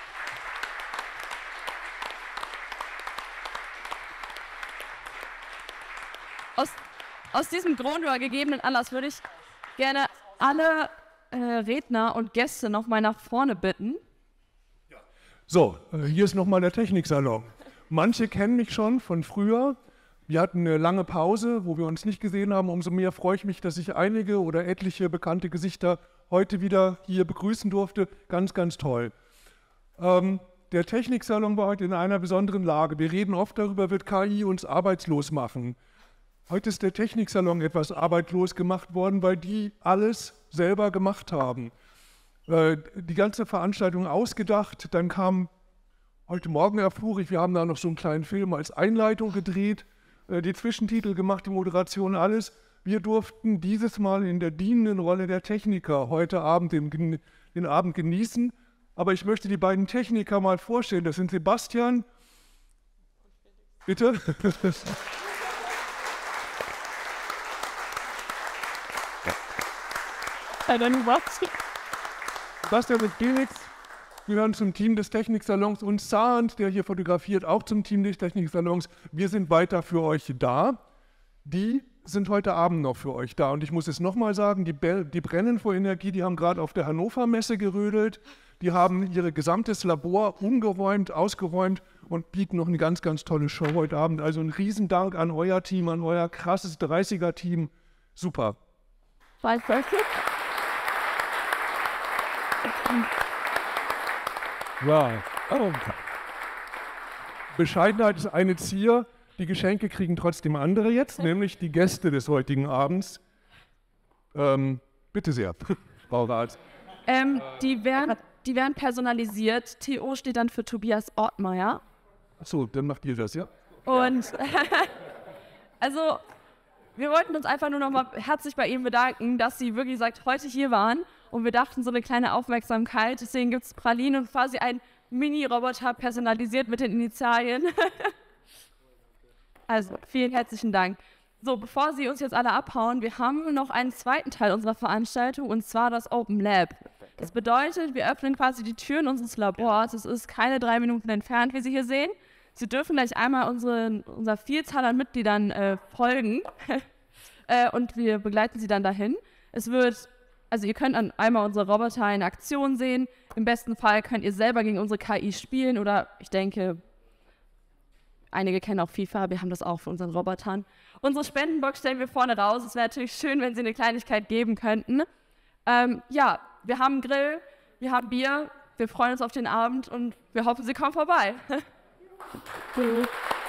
Aus diesem Grund oder gegebenen Anlass würde ich gerne alle Redner und Gäste noch mal nach vorne bitten. So, hier ist nochmal der Techniksalon. Manche kennen mich schon von früher. Wir hatten eine lange Pause, wo wir uns nicht gesehen haben. Umso mehr freue ich mich, dass ich einige oder etliche bekannte Gesichter heute wieder hier begrüßen durfte. Ganz, ganz toll. Der Techniksalon war heute in einer besonderen Lage. Wir reden oft darüber, wird KI uns arbeitslos machen. Heute ist der Techniksalon etwas arbeitslos gemacht worden, weil die alles selber gemacht haben. Die ganze Veranstaltung ausgedacht, dann kam, heute Morgen erfuhr ich, wir haben da noch so einen kleinen Film als Einleitung gedreht, die Zwischentitel gemacht, die Moderation, alles. Wir durften dieses Mal in der dienenden Rolle der Techniker heute Abend den Abend genießen. Aber ich möchte die beiden Techniker mal vorstellen. Das sind Sebastian. Bitte. Sebastian und Felix gehören zum Team des Techniksalons und Zahnd, der hier fotografiert, auch zum Team des Techniksalons. Wir sind weiter für euch da. Die sind heute Abend noch für euch da. Und ich muss es nochmal sagen, die brennen vor Energie, die haben gerade auf der Hannover Messe gerödelt. Die haben ihr gesamtes Labor umgeräumt, ausgeräumt und bieten noch eine ganz, ganz tolle Show heute Abend. Also ein Riesendank an euer Team, an euer krasses 30er-Team. Super. Wow. Bescheidenheit ist eine Zier. Die Geschenke kriegen trotzdem andere jetzt, nämlich die Gäste des heutigen Abends. Bitte sehr, Frau Rath. Die werden personalisiert. TO steht dann für Tobias Ortmeier. Achso, dann macht ihr das, ja? Und also, wir wollten uns einfach nur noch mal herzlich bei Ihnen bedanken, dass Sie wirklich heute hier waren. Und wir dachten, so eine kleine Aufmerksamkeit. Deswegen gibt es Pralinen und quasi ein Mini-Roboter personalisiert mit den Initialien. Also, vielen herzlichen Dank. So, bevor Sie uns jetzt alle abhauen, wir haben noch einen zweiten Teil unserer Veranstaltung, und zwar das Open Lab. Das bedeutet, wir öffnen quasi die Türen unseres Labors. Es ist keine 3 Minuten entfernt, wie Sie hier sehen. Sie dürfen gleich einmal unserer Vielzahl an Mitgliedern folgen und wir begleiten Sie dann dahin. Also ihr könnt dann einmal unsere Roboter in Aktion sehen. Im besten Fall könnt ihr selber gegen unsere KI spielen oder ich denke, einige kennen auch FIFA, wir haben das auch für unseren Robotern. Unsere Spendenbox stellen wir vorne raus. Es wäre natürlich schön, wenn Sie eine Kleinigkeit geben könnten. Ja, wir haben einen Grill, wir haben Bier, wir freuen uns auf den Abend und wir hoffen, Sie kommen vorbei.